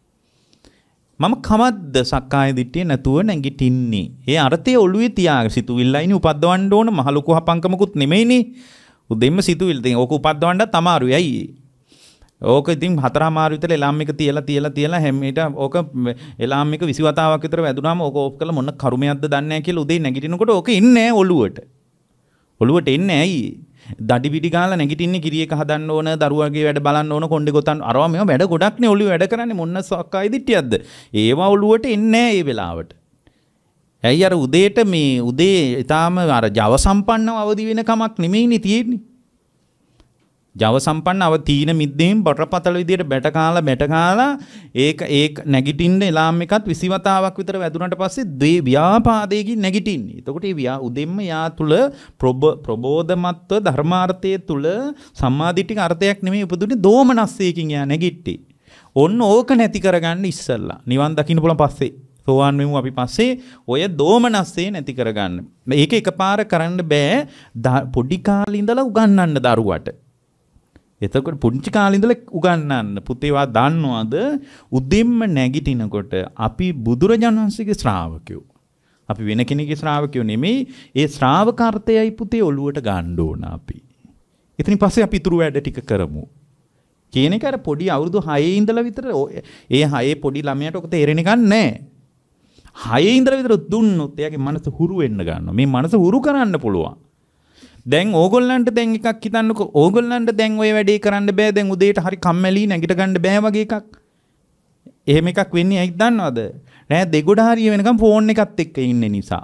S1: මම කවද්ද සක්කාය දිට්ඨිය නැතුව නැගිටින්නේ. ඒ අර්ථය ඔළුවේ තියාගෙන සිතුවිල්ලයිනේ උපද්දවන්න ඕන මහ ලොකු හපංකමකුත් නෙමෙයිනේ. උදෙන්ම සිතුවිල්ල. ඉතින් ඕක උපද්දවන්නත් අමාරුයි. ඇයි? ඕක ඉතින් හතරමාරු විතර එලාම් එක තියලා හැමෙට ඕක එලාම් එක 20 වතාවක් විතර වැදුනාම ඕක ඕෆ් කරලා මොන කරුමයක්ද දන්නේ නැහැ කියලා උදේ නැගිටිනකොට ඕක ඉන්නේ නැහැ ඔළුවට. ඔළුවට එන්නේ ඇයි? දඩි පිටි ගාලා නැගිටින්නේ කිරි එක හදන්න ඕන, දරුවගේ වැඩ බලන්න ඕන, කොණ්ඩේ ගොතන්න. අරවා මේවා වැඩ ගොඩක්නේ ඔළුවේ වැඩ කරන්නේ මොන්න සක්කාය දිට්ඨියක්ද? ඒවා ඔළුවට එන්නේ නැහැ මේ වෙලාවට. ඇයි අර උදේට මේ උදේ ඊටාම අර ජව සම්පන්නව අවදි වෙන කමක් නෙමෙයිනේ තියෙන්නේ. ජව සම්පන්නව තීන මිද්දෙන් බටපතල විදියට බැට කාලා ඒක නැගිටින්න එලාම් එකත් 20 වතාවක් විතර වැදුනට පස්සේ ව්‍යාපාදයකින් නැගිටින්නේ. එතකොට මේ උදෙන්ම යා තුල ප්‍රබෝධමත්ව ධර්මාර්ථයේ තුල සම්මාදිටික අර්ථයක් නෙමෙයි උපදුනේ දෝමනස්සයකින් යා නැගිට්ටි. ඔන්න ඕක නැති කරගන්න ඉස්සල්ලා නිවන් දකින්න පුළුවන් පස්සේ සෝවාන් වෙමු අපි පස්සේ ඔය දෝමනස්සේ නැති කරගන්න. මේක එකපාර කරන්න බෑ. පොඩි කාලේ ඉඳලා උගන්වන්න දරුවට. එතකොට පුංචි කාලේ ඉඳලා උගන්වන්න පුතේවා දන්නවද උදෙන්ම නැගිටිනකොට අපි බුදුරජාණන් වහන්සේගේ ශ්‍රාවකයෝ. අපි වෙන කෙනෙකුගේ ශ්‍රාවකයෝ නෙමෙයි. ඒ ශ්‍රාවකාර්ථයයි පුතේ ඔළුවට ගන්න ඕන අපි. ඉතින් පස්සේ අපි ඊතුරු වැඩ ටික කරමු. කියන එක අර පොඩි අවුරුදු 6 ඉඳලා විතර ඒ 6 පොඩි ළමයාට ඔක තේරෙන එකක් නැහැ. 6 ඉඳලා විතර දුන්නොත් එයාගේ මනස හුරු වෙන්න ගන්නවා. මේ මනස හුරු කරන්න පුළුවන්. දැන් ඕගොල්ලන්ට දැන් එකක් හිතන්නකෝ. ඕගොල්ලන්ට දැන් ওই වැඩේ කරන්න බෑ. දැන් උදේට හරි කම්මැලි නැගිට ගන්න බෑ වගේ එකක්. එහෙම එකක් වෙන්නේ ඇයිද දන්නවද? නෑ දෙගොඩ හරිය වෙනකම් ෆෝන් එකත් එක්ක ඉන්න නිසා.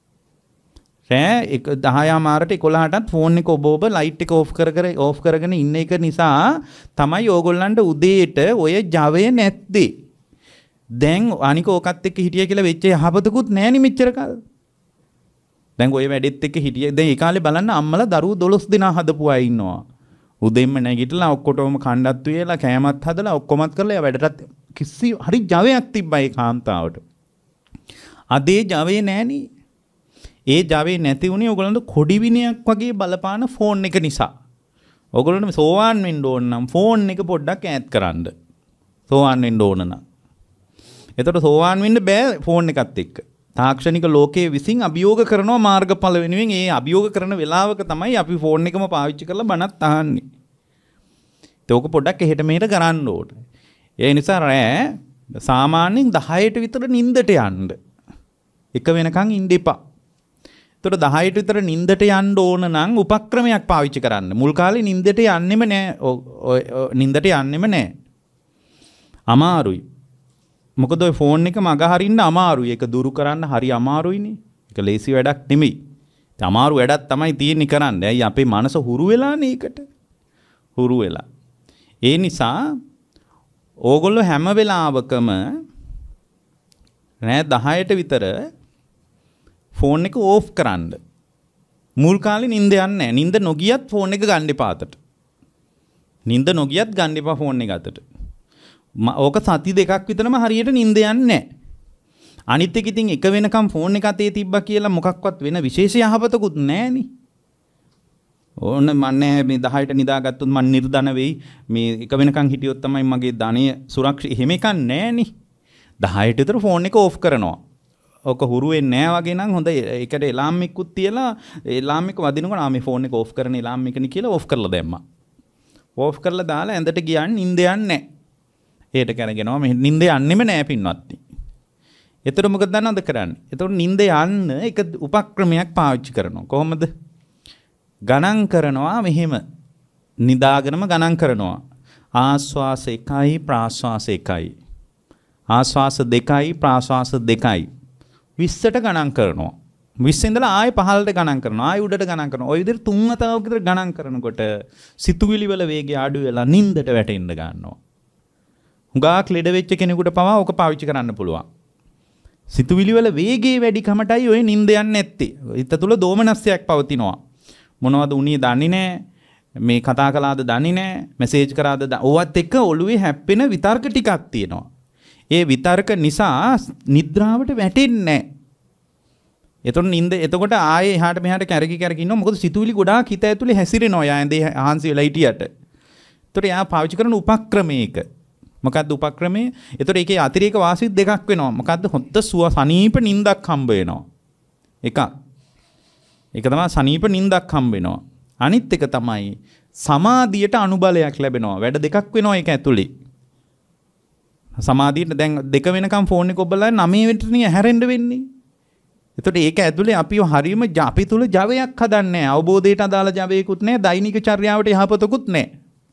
S1: රෑ 10 මාරට 11ටත් ෆෝන් එක ඔබ ලයිට් එක ඕෆ් කරගෙන ඉන්න එක නිසා තමයි ඕගොල්ලන්ට උදේට ඔය ජවය නැත්තේ. දැන් අනික ඕකත් එක්ක හිටිය කියලා වෙච්ච යහපතකුත් නෑනේ මෙච්චර කාල. දැන් ඔය වැඩෙත් එක්ක හිටිය. දැන් ඒ කාලේ බලන්න අම්මලා දරුවෝ 12 දෙනා හදපු අය ඉන්නවා. උදෙන්ම නැගිටලා ඔක්කොටම කණ්ඩත් වේලා කෑමත් හදලා ඔක්කොමත් කරලා වැඩටත් කිසි හරි ජවයක් තිබ්බා ඒ කාන්තාවට. අදේ ජවේ නෑනේ. ඒ ජවේ නැති වුණේ ඔයගොල්ලන්ට කොඩි විනයක් වගේ බලපාන ෆෝන් එක නිසා. ඔයගොල්ලන්ට සෝවාන් වෙන්න ඕන නම් ෆෝන් එක පොඩ්ඩක් ඈත් කරන්න. සෝවාන් වෙන්න ඕන නම්. එතකොට සෝවාන් වෙන්න බෑ ෆෝන් එකත් එක්ක. තාක්ෂණික ලෝකයේ විසින් අභියෝග කරනවා මාර්ගඵල වෙනුවෙන්. ඒ අභියෝග කරන වෙලාවක තමයි අපි ෆෝන් එකම පාවිච්චි කරලා බණත් අහන්නේ. ඒක පොඩ්ඩක් එහෙට මෙහෙට කරන්න ඕනේ. ඒ නිසා රෑ සාමාන්‍යයෙන් 10ට විතර නිින්දට යන්න. එක වෙනකන් ඉන්න එපා. එතකොට 10ට විතර නිින්දට යන්න ඕන නම් උපක්‍රමයක් පාවිච්චි කරන්න. මුල් කාලේ නිින්දට යන්නෙම නෑ. නිින්දට යන්නෙම නෑ. අමාරුයි. මොකද ඔය ෆෝන් එක මග හරින්න අමාරුයි. ඒක දුරු කරන්න හරි අමාරුයිනේ. ඒක ලේසි වැඩක් නෙමෙයි. ඒ අමාරු වැඩක් තමයි තියෙන්නේ කරන්න. ඇයි අපේ මනස හුරු වෙලානේ ඒකට. හුරු වෙලා. ඒ නිසා ඕගොල්ලෝ හැම වෙලාවකම රෑ 10ට විතර ෆෝන් එක ඕෆ් කරන්න. මුල් කාලේ නිින්ද යන්නේ නැහැ. නිින්ද නොගියත් ෆෝන් එක ගන්න එපා අතට. නිින්ද නොගියත් ගන්න එපා ෆෝන් එක අතට. ඕක සති දෙකක් විතරම හරියට නිින්ද යන්නේ නැහැ. අනිත් එක ඉතින් එක වෙනකම් ෆෝන් එක අතේ තිබ්බා කියලා මොකක්වත් වෙන විශේෂ යහපතකුත් නැහනේ. ඕන මන්නේ මේ 10ට නිදාගත්තොත් මන් නිර්ධන වෙයි. මේ එක වෙනකම් හිටියොත් තමයි මගේ ධනය සුරක්ෂිත. එහෙම එකක් නැහනේ. 10ට විතර ෆෝන් එක ඕෆ් කරනවා. ඕක හුරු වෙන්නේ නැහැ වගේ නම් හොඳයි. ඒකට එලාම් එකකුත් තියලා එලාම් එක වදිනකොට මේ ෆෝන් එක ඕෆ් කරන එලාම් එකනේ කියලා ඕෆ් කරලා දැම්මා. ඕෆ් කරලා දාලා ඇඳට ගියන් නිින්ද යන්නේ නැහැ. ඒට කරගෙනවා මේ නිින්ද යන්නෙම නැහැ පින්වත්නි. එතකොට මොකද දන්නවද කරන්නේ? එතකොට නිින්ද යන්න එක උපක්‍රමයක් පාවිච්චි කරනවා. කොහොමද? ගණන් කරනවා මෙහෙම. නිදාගෙනම ගණන් කරනවා. ආස්වාස 1යි ප්‍රාස්වාස 1යි. ආස්වාස 2යි ප්‍රාස්වාස 2යි. 20ට ගණන් කරනවා. 20 ඉඳලා ආයෙ 15ට ගණන් කරනවා. ආයෙ උඩට ගණන් කරනවා. ඔය විදිහට 3 වතාවක් විතර ගණන් කරනකොට සිතුවිලි වල වේගය අඩු වෙලා නිින්දට වැටෙන්න ගන්නවා. හුඟක් ලෙඩ වෙච්ච කෙනෙකුට පවා ඕක පාවිච්චි කරන්න පුළුවන්. සිතුවිලි වල වේගයේ වැඩි කමටයි ඔය නිින්ද යන්නේ නැත්තේ. හිත තුල දෝමනස්යක් පවතිනවා. මොනවද උනේ දන්නේ නැහැ. මේ කතා කළාද දන්නේ නැහැ. මෙසේජ් කරාද ඕවත් එක්ක ඔළුවේ හැප්පෙන විතර්ක ටිකක් තියෙනවා. ඒ විතර්ක නිසා නිද්‍රාවට වැටෙන්නේ නැහැ. එතකොට නිින්ද එතකොට ආයේ එහාට මෙහාට කැරකි කැරකි ඉන්නවා. මොකද සිතුවිලි ගොඩාක් හිත ඇතුලේ හැසිරෙනවා. යා ඇඳේ ආහන්සි වෙලා හිටියට. එතකොට යා පාවිච්චි කරන උපක්‍රමයක. මොකද්ද උපක්‍රමය? එතකොට ඒකේ අතිරේක වාසිත් දෙකක් වෙනවා. මොකද්ද? හොත්ත සනීප නිින්දක් හම්බ වෙනවා. එකක්. ඒක තමයි සනීප නිින්දක් හම්බ වෙනවා. අනිත් එක තමයි සමාධියට අනුබලයක් ලැබෙනවා. වැඩ දෙකක් වෙනවා ඒක ඇතුලේ. සමාධියට දැන් 2 වෙනකම් ෆෝන් එක ඔබලා 9 වෙනිටනේ හැරෙන්න වෙන්නේ. එතකොට ඒක ඇතුලේ අපිව හරීම අපි තුල ජවයක් හදන්නේ නැහැ. අවබෝධයට අදාළ ජවයකුත් නැහැ. දෛනික චර්යාවට යහපතකුත් නැහැ.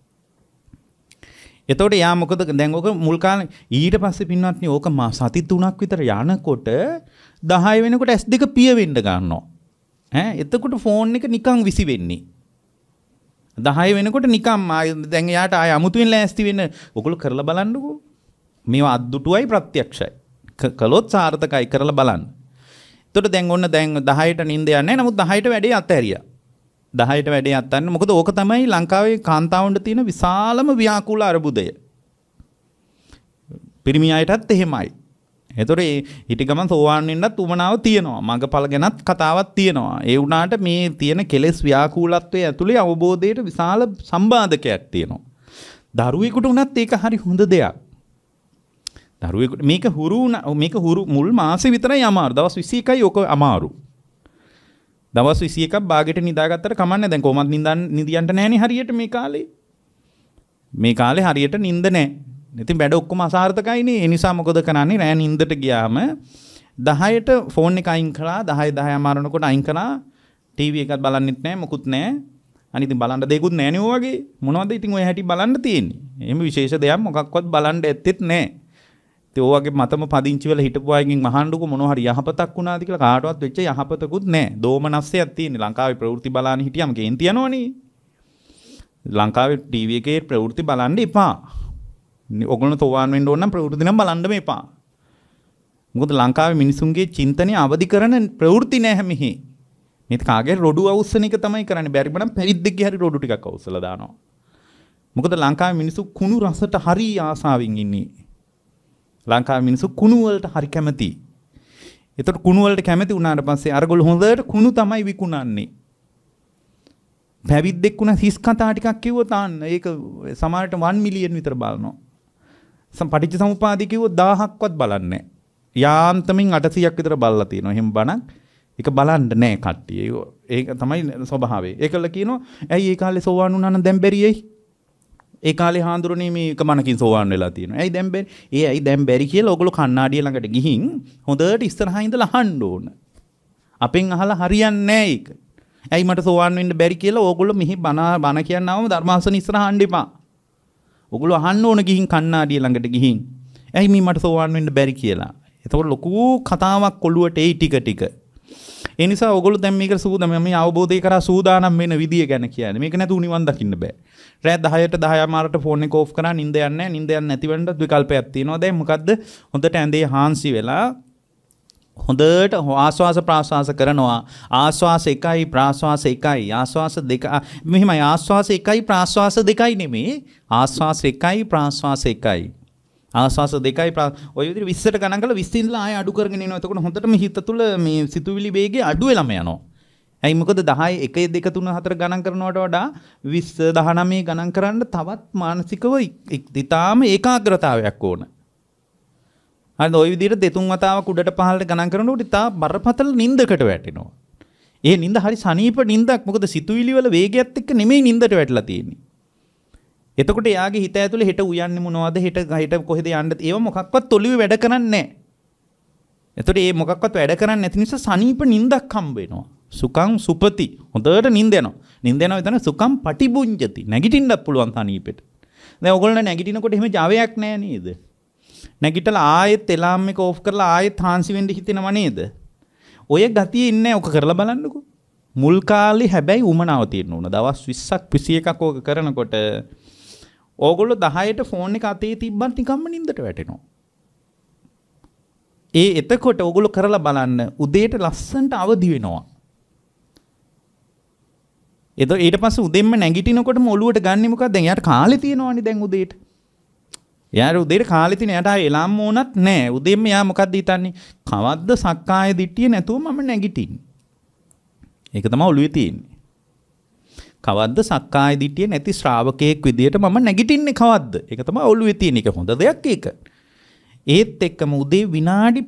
S1: එතකොට යා මොකද දැන් ඕක මුල් කාලේ ඊට පස්සේ පින්වත්නි ඕක සති 3ක් විතර යනකොට 10 වෙනකොට S2 පිය වෙන්න ගන්නවා. එතකොට ෆෝන් එක නිකන් විසි වෙන්නේ. 10 වෙනකොට නිකන් දැන් යාට ආය අමුතුවෙන් ලෑස්ති වෙන්න ඔගොල්ලෝ කරලා බලන්නකෝ. මේවා අද්දුටුවයි ප්‍රත්‍යක්ෂයි. කළොත් සාර්ථකයි කරලා බලන්න. එතකොට දැන් ඔන්න දැන් 10ට නිින්ද යන්නේ නැහැ. නමුත් 10ට වැඩේ අත්හැරියා. 10ට වැඩේ අත්හරින්න. මොකද ඕක තමයි ලංකාවේ කාන්තාවන්ට තියෙන විශාලම ව්‍යාකූල අරුබුදය. පිරිමි අයටත් එහෙමයි. එතකොට හිටි ගමන් සෝවාන් වෙන්නත් උමනාව තියෙනවා. මගපල ගැනත් කතාවක් තියෙනවා. ඒ වුණාට මේ තියෙන කෙලෙස් ව්‍යාකූලත්වයේ ඇතුලේ අවබෝධයට විශාල සම්බාධකයක් තියෙනවා. දරුවෙකුට උනත් ඒක හරි හොඳ දෙයක්. දරුවෙකුට මේක හුරු මුල් මාසෙ විතරයි අමාරු. දවස් 21යි ඔක අමාරු. දවස් 21ක් බාගෙට නිදාගත්තට කමන්නේ. දැන් කොහොමද නිදියන්ට නැහෙනේ හරියට මේ කාලේ. මේ කාලේ හරියට නිින්ද නැහැ. ඉතින් වැඩ ඔක්කොම අසාර්ථකයිනේ. ඒ නිසා මොකද කරන්නේ? රෑ නිින්දට ගියාම 10ට ෆෝන් එක අයින් කළා. 10 අමාරනකොට අයින් කළා. ටීවී එකක් බලන්නෙත් නැහැ. මොකුත් නැහැ. අනිත් ඉතින් බලන්න දෙයක්වත් නැහැ නේ ඔය වගේ. මොනවද ඉතින් ඔය හැටි බලන්න තියෙන්නේ? එහෙම විශේෂ දෙයක් මොකක්වත් බලන්න ඇත්තෙත් නැහැ. ඉතින් ඔය වගේ මතම පදිංචි වෙලා හිටපු අයගෙන් අහන්නකො මොනවා හරි යහපතක් වුණාද කියලා කාටවත් වෙච්ච යහපතකුත් නැහැ. දෝමනස්සයක් තියෙන්නේ. ලංකාවේ ප්‍රවෘත්ති බලන්න හිටියම කේන්ති යනවනේ. ලංකාවේ ටීවී එකේ ප්‍රවෘත්ති බලන්න එපා. ඔගොල්ලෝ තෝවාන් වෙන්න ඕන නම් ප්‍රවෘත්ති නම් බලන්නම එපා. මොකද ලංකාවේ මිනිසුන්ගේ චින්තනය අවදි කරන ප්‍රවෘත්ති නැහැ මෙහි. මේක කාගේ රොඩු අවුස්සන එක තමයි කරන්නේ. බැරි බනම් පැවිද්දෙක්ගේ හරි රොඩු ටිකක් අවුස්සලා දානවා. මොකද ලංකාවේ මිනිස්සු කුණු රසට හරි ආසාවෙන් ඉන්නේ. ලංකාවේ මිනිස්සු කුණු වලට හරි කැමති. ඒතර කුණු වලට කැමති වුණාට පස්සේ අරගොල්ලෝ හොඳට කුණු තමයි විකුණන්නේ. පැවිද්දෙක් වුණා හිස් කතා ටිකක් කිව්වොත් ආන්න ඒක සමහරට 1 මිලියන් විතර බලනවා. පටිච්ච සමුප්පාදේ කිව්වොත් 1000ක්වත් බලන්නේ නැහැ. යාන්තමින් 800ක් විතර බලලා තියෙනවා. එහෙම බණක් ඒක බලන්න නැහැ කට්ටිය. ඒක තමයි ස්වභාවය. ඒකල කියනවා ඇයි ඒ කාලේ සෝවාන් වුණා නම් දැන් බැරියයි? ඒ කාලේ හාඳුරනේ මේක මනකින් සෝවාන් වෙලා තියෙනවා. ඇයි දැන් බැරි? ඇයි දැන් බැරි කියලා ඔයගොල්ලෝ කණ්ණාඩිය ළඟට ගිහින් හොඳට ඉස්සරහා ඉඳලා අහන්න ඕන. අපෙන් අහලා හරියන්නේ නැහැ ඒක. ඇයි මට සෝවාන් වෙන්න බැරි කියලා ඕගොල්ලෝ මෙහි බණ කියනවම ධර්මාසන ඉස්සරහා අහන්න එපා. ඔගොල්ලෝ අහන්න ඕන ගිහින් කණ්ණාඩිය ළඟට ගිහින්. ඇයි මේ මට සෝවාන් වෙන්න බැරි කියලා. එතකොට ලොකු කතාවක් ඔළුවට එයි ටික ටික. ඒ නිසා ඔයගොල්ලෝ දැන් මේක මේ අවබෝධය කරා සූදානම් වෙන විදිය ගැන කියන්නේ. මේක නැතුව නිවන් දකින්න බෑ. රෑ 10ට 10:00 ෆෝන් එක ඕෆ් කරා නිින්ද යන්නේ නැහැ. නිින්ද යන්නේ නැති වෙන්නත් විකල්පයක් තියෙනවා. දැන් මොකද්ද? හොඳට ඇඳේ හාන්සි වෙලා හොඳට ආස්වාස ප්‍රාස්වාස කරනවා. ආස්වාස 1යි ප්‍රාස්වාස 1යි. ආස්වාස 2 මෙහිමයි ආස්වාස 1යි ප්‍රාස්වාස 2යි නෙමෙයි. ආස්වාස 1යි ප්‍රාස්වාස 1යි. ආස්වාස 2යි ඔය විදිහට 20ට ගණන් කරලා 20 ඉඳලා ආයෙ අඩු කරගෙන යනවා. එතකොට හොඳටම හිත තුළ මේ සිතුවිලි වේගය අඩු වෙලම යනවා. ඇයි මොකද 10 1 2 3 4 ගණන් කරනවට වඩා 20 19 ගණන් කරන්න තවත් මානසිකව ඉතාම ඒකාග්‍රතාවයක් ඕන. හරිද? ඔය විදිහට දෙතුන් වතාවක් උඩට පහළට ගණන් කරනකොට ඉතා බරපතල නිින්දකට වැටෙනවා. ඒ නිින්ද හරි සනීප නිින්දක්. මොකද සිතුවිලි වල වේගයත් එක්ක නෙමෙයි නිින්දට වැටලා තියෙන්නේ. එතකොට එයාගේ හිත ඇතුලේ හෙට උයන්නේ මොනවද? හෙට කොහෙද යන්නද? ඒව මොකක්වත් ඔළුවේ වැඩ කරන්නේ නැහැ. එතකොට මේ මොකක්වත් වැඩ කරන්නේ නැති නිසා සනීප නිින්දක් හම්බ වෙනවා. සුඛං සුපති. හොඳට නිින්ද යනවා. නිින්ද යනවා විතර සුඛං පටිබුඤ්ජති. නැගිටින්නත් පුළුවන් සනීපෙට. දැන් ඔයගොල්ලෝ නැගිටිනකොට එහෙම ජවයක් නැහැ නේද? නැගිටලා ආයෙත් එලාම් එක ඕෆ් කරලා ආයෙත් හාන්සි වෙන්න හිතෙනව නේද? ඔය ගතිය ඉන්නේ ඔක කරලා බලන්නකෝ. මුල් කාලේ හැබැයි උමනාව තියෙන්න ඕන. දවස් 20ක් 21ක් ඕක කරනකොට ඕගොල්ලෝ 10ට ෆෝන් එක අතේ තිබ්බත් නිකම්ම නිින්දට වැටෙනවා. එතකොට ඕගොල්ලෝ කරලා බලන්න උදේට ලස්සනට අවදි වෙනවා. ඊට පස්සේ උදෙන්ම නැගිටිනකොටම ඔළුවට ගන්නෙ මොකක්ද? දැන් යාට කාලේ තියෙනවනේ දැන් උදේට. යාර උදේට කාලේ තියෙන යාට එලාම් ඕනත් නැහැ. උදෙන්ම යා මොකද්ද හිතන්නේ? කවද්ද සක්කාය දිට්ඨිය නැතුව මම නැගිටින්නේ. ඒක තමයි ඔළුවේ තියෙන්නේ. කවද්ද සක්කාය දිට්ඨිය නැති ශ්‍රාවකයෙක් විදියට මම නැගිටින්නේ කවද්ද? ඒක තමයි ඔළුවේ තියෙන එක. හොඳ දෙයක් ඒක. ඒත් එක්කම උදේ විනාඩි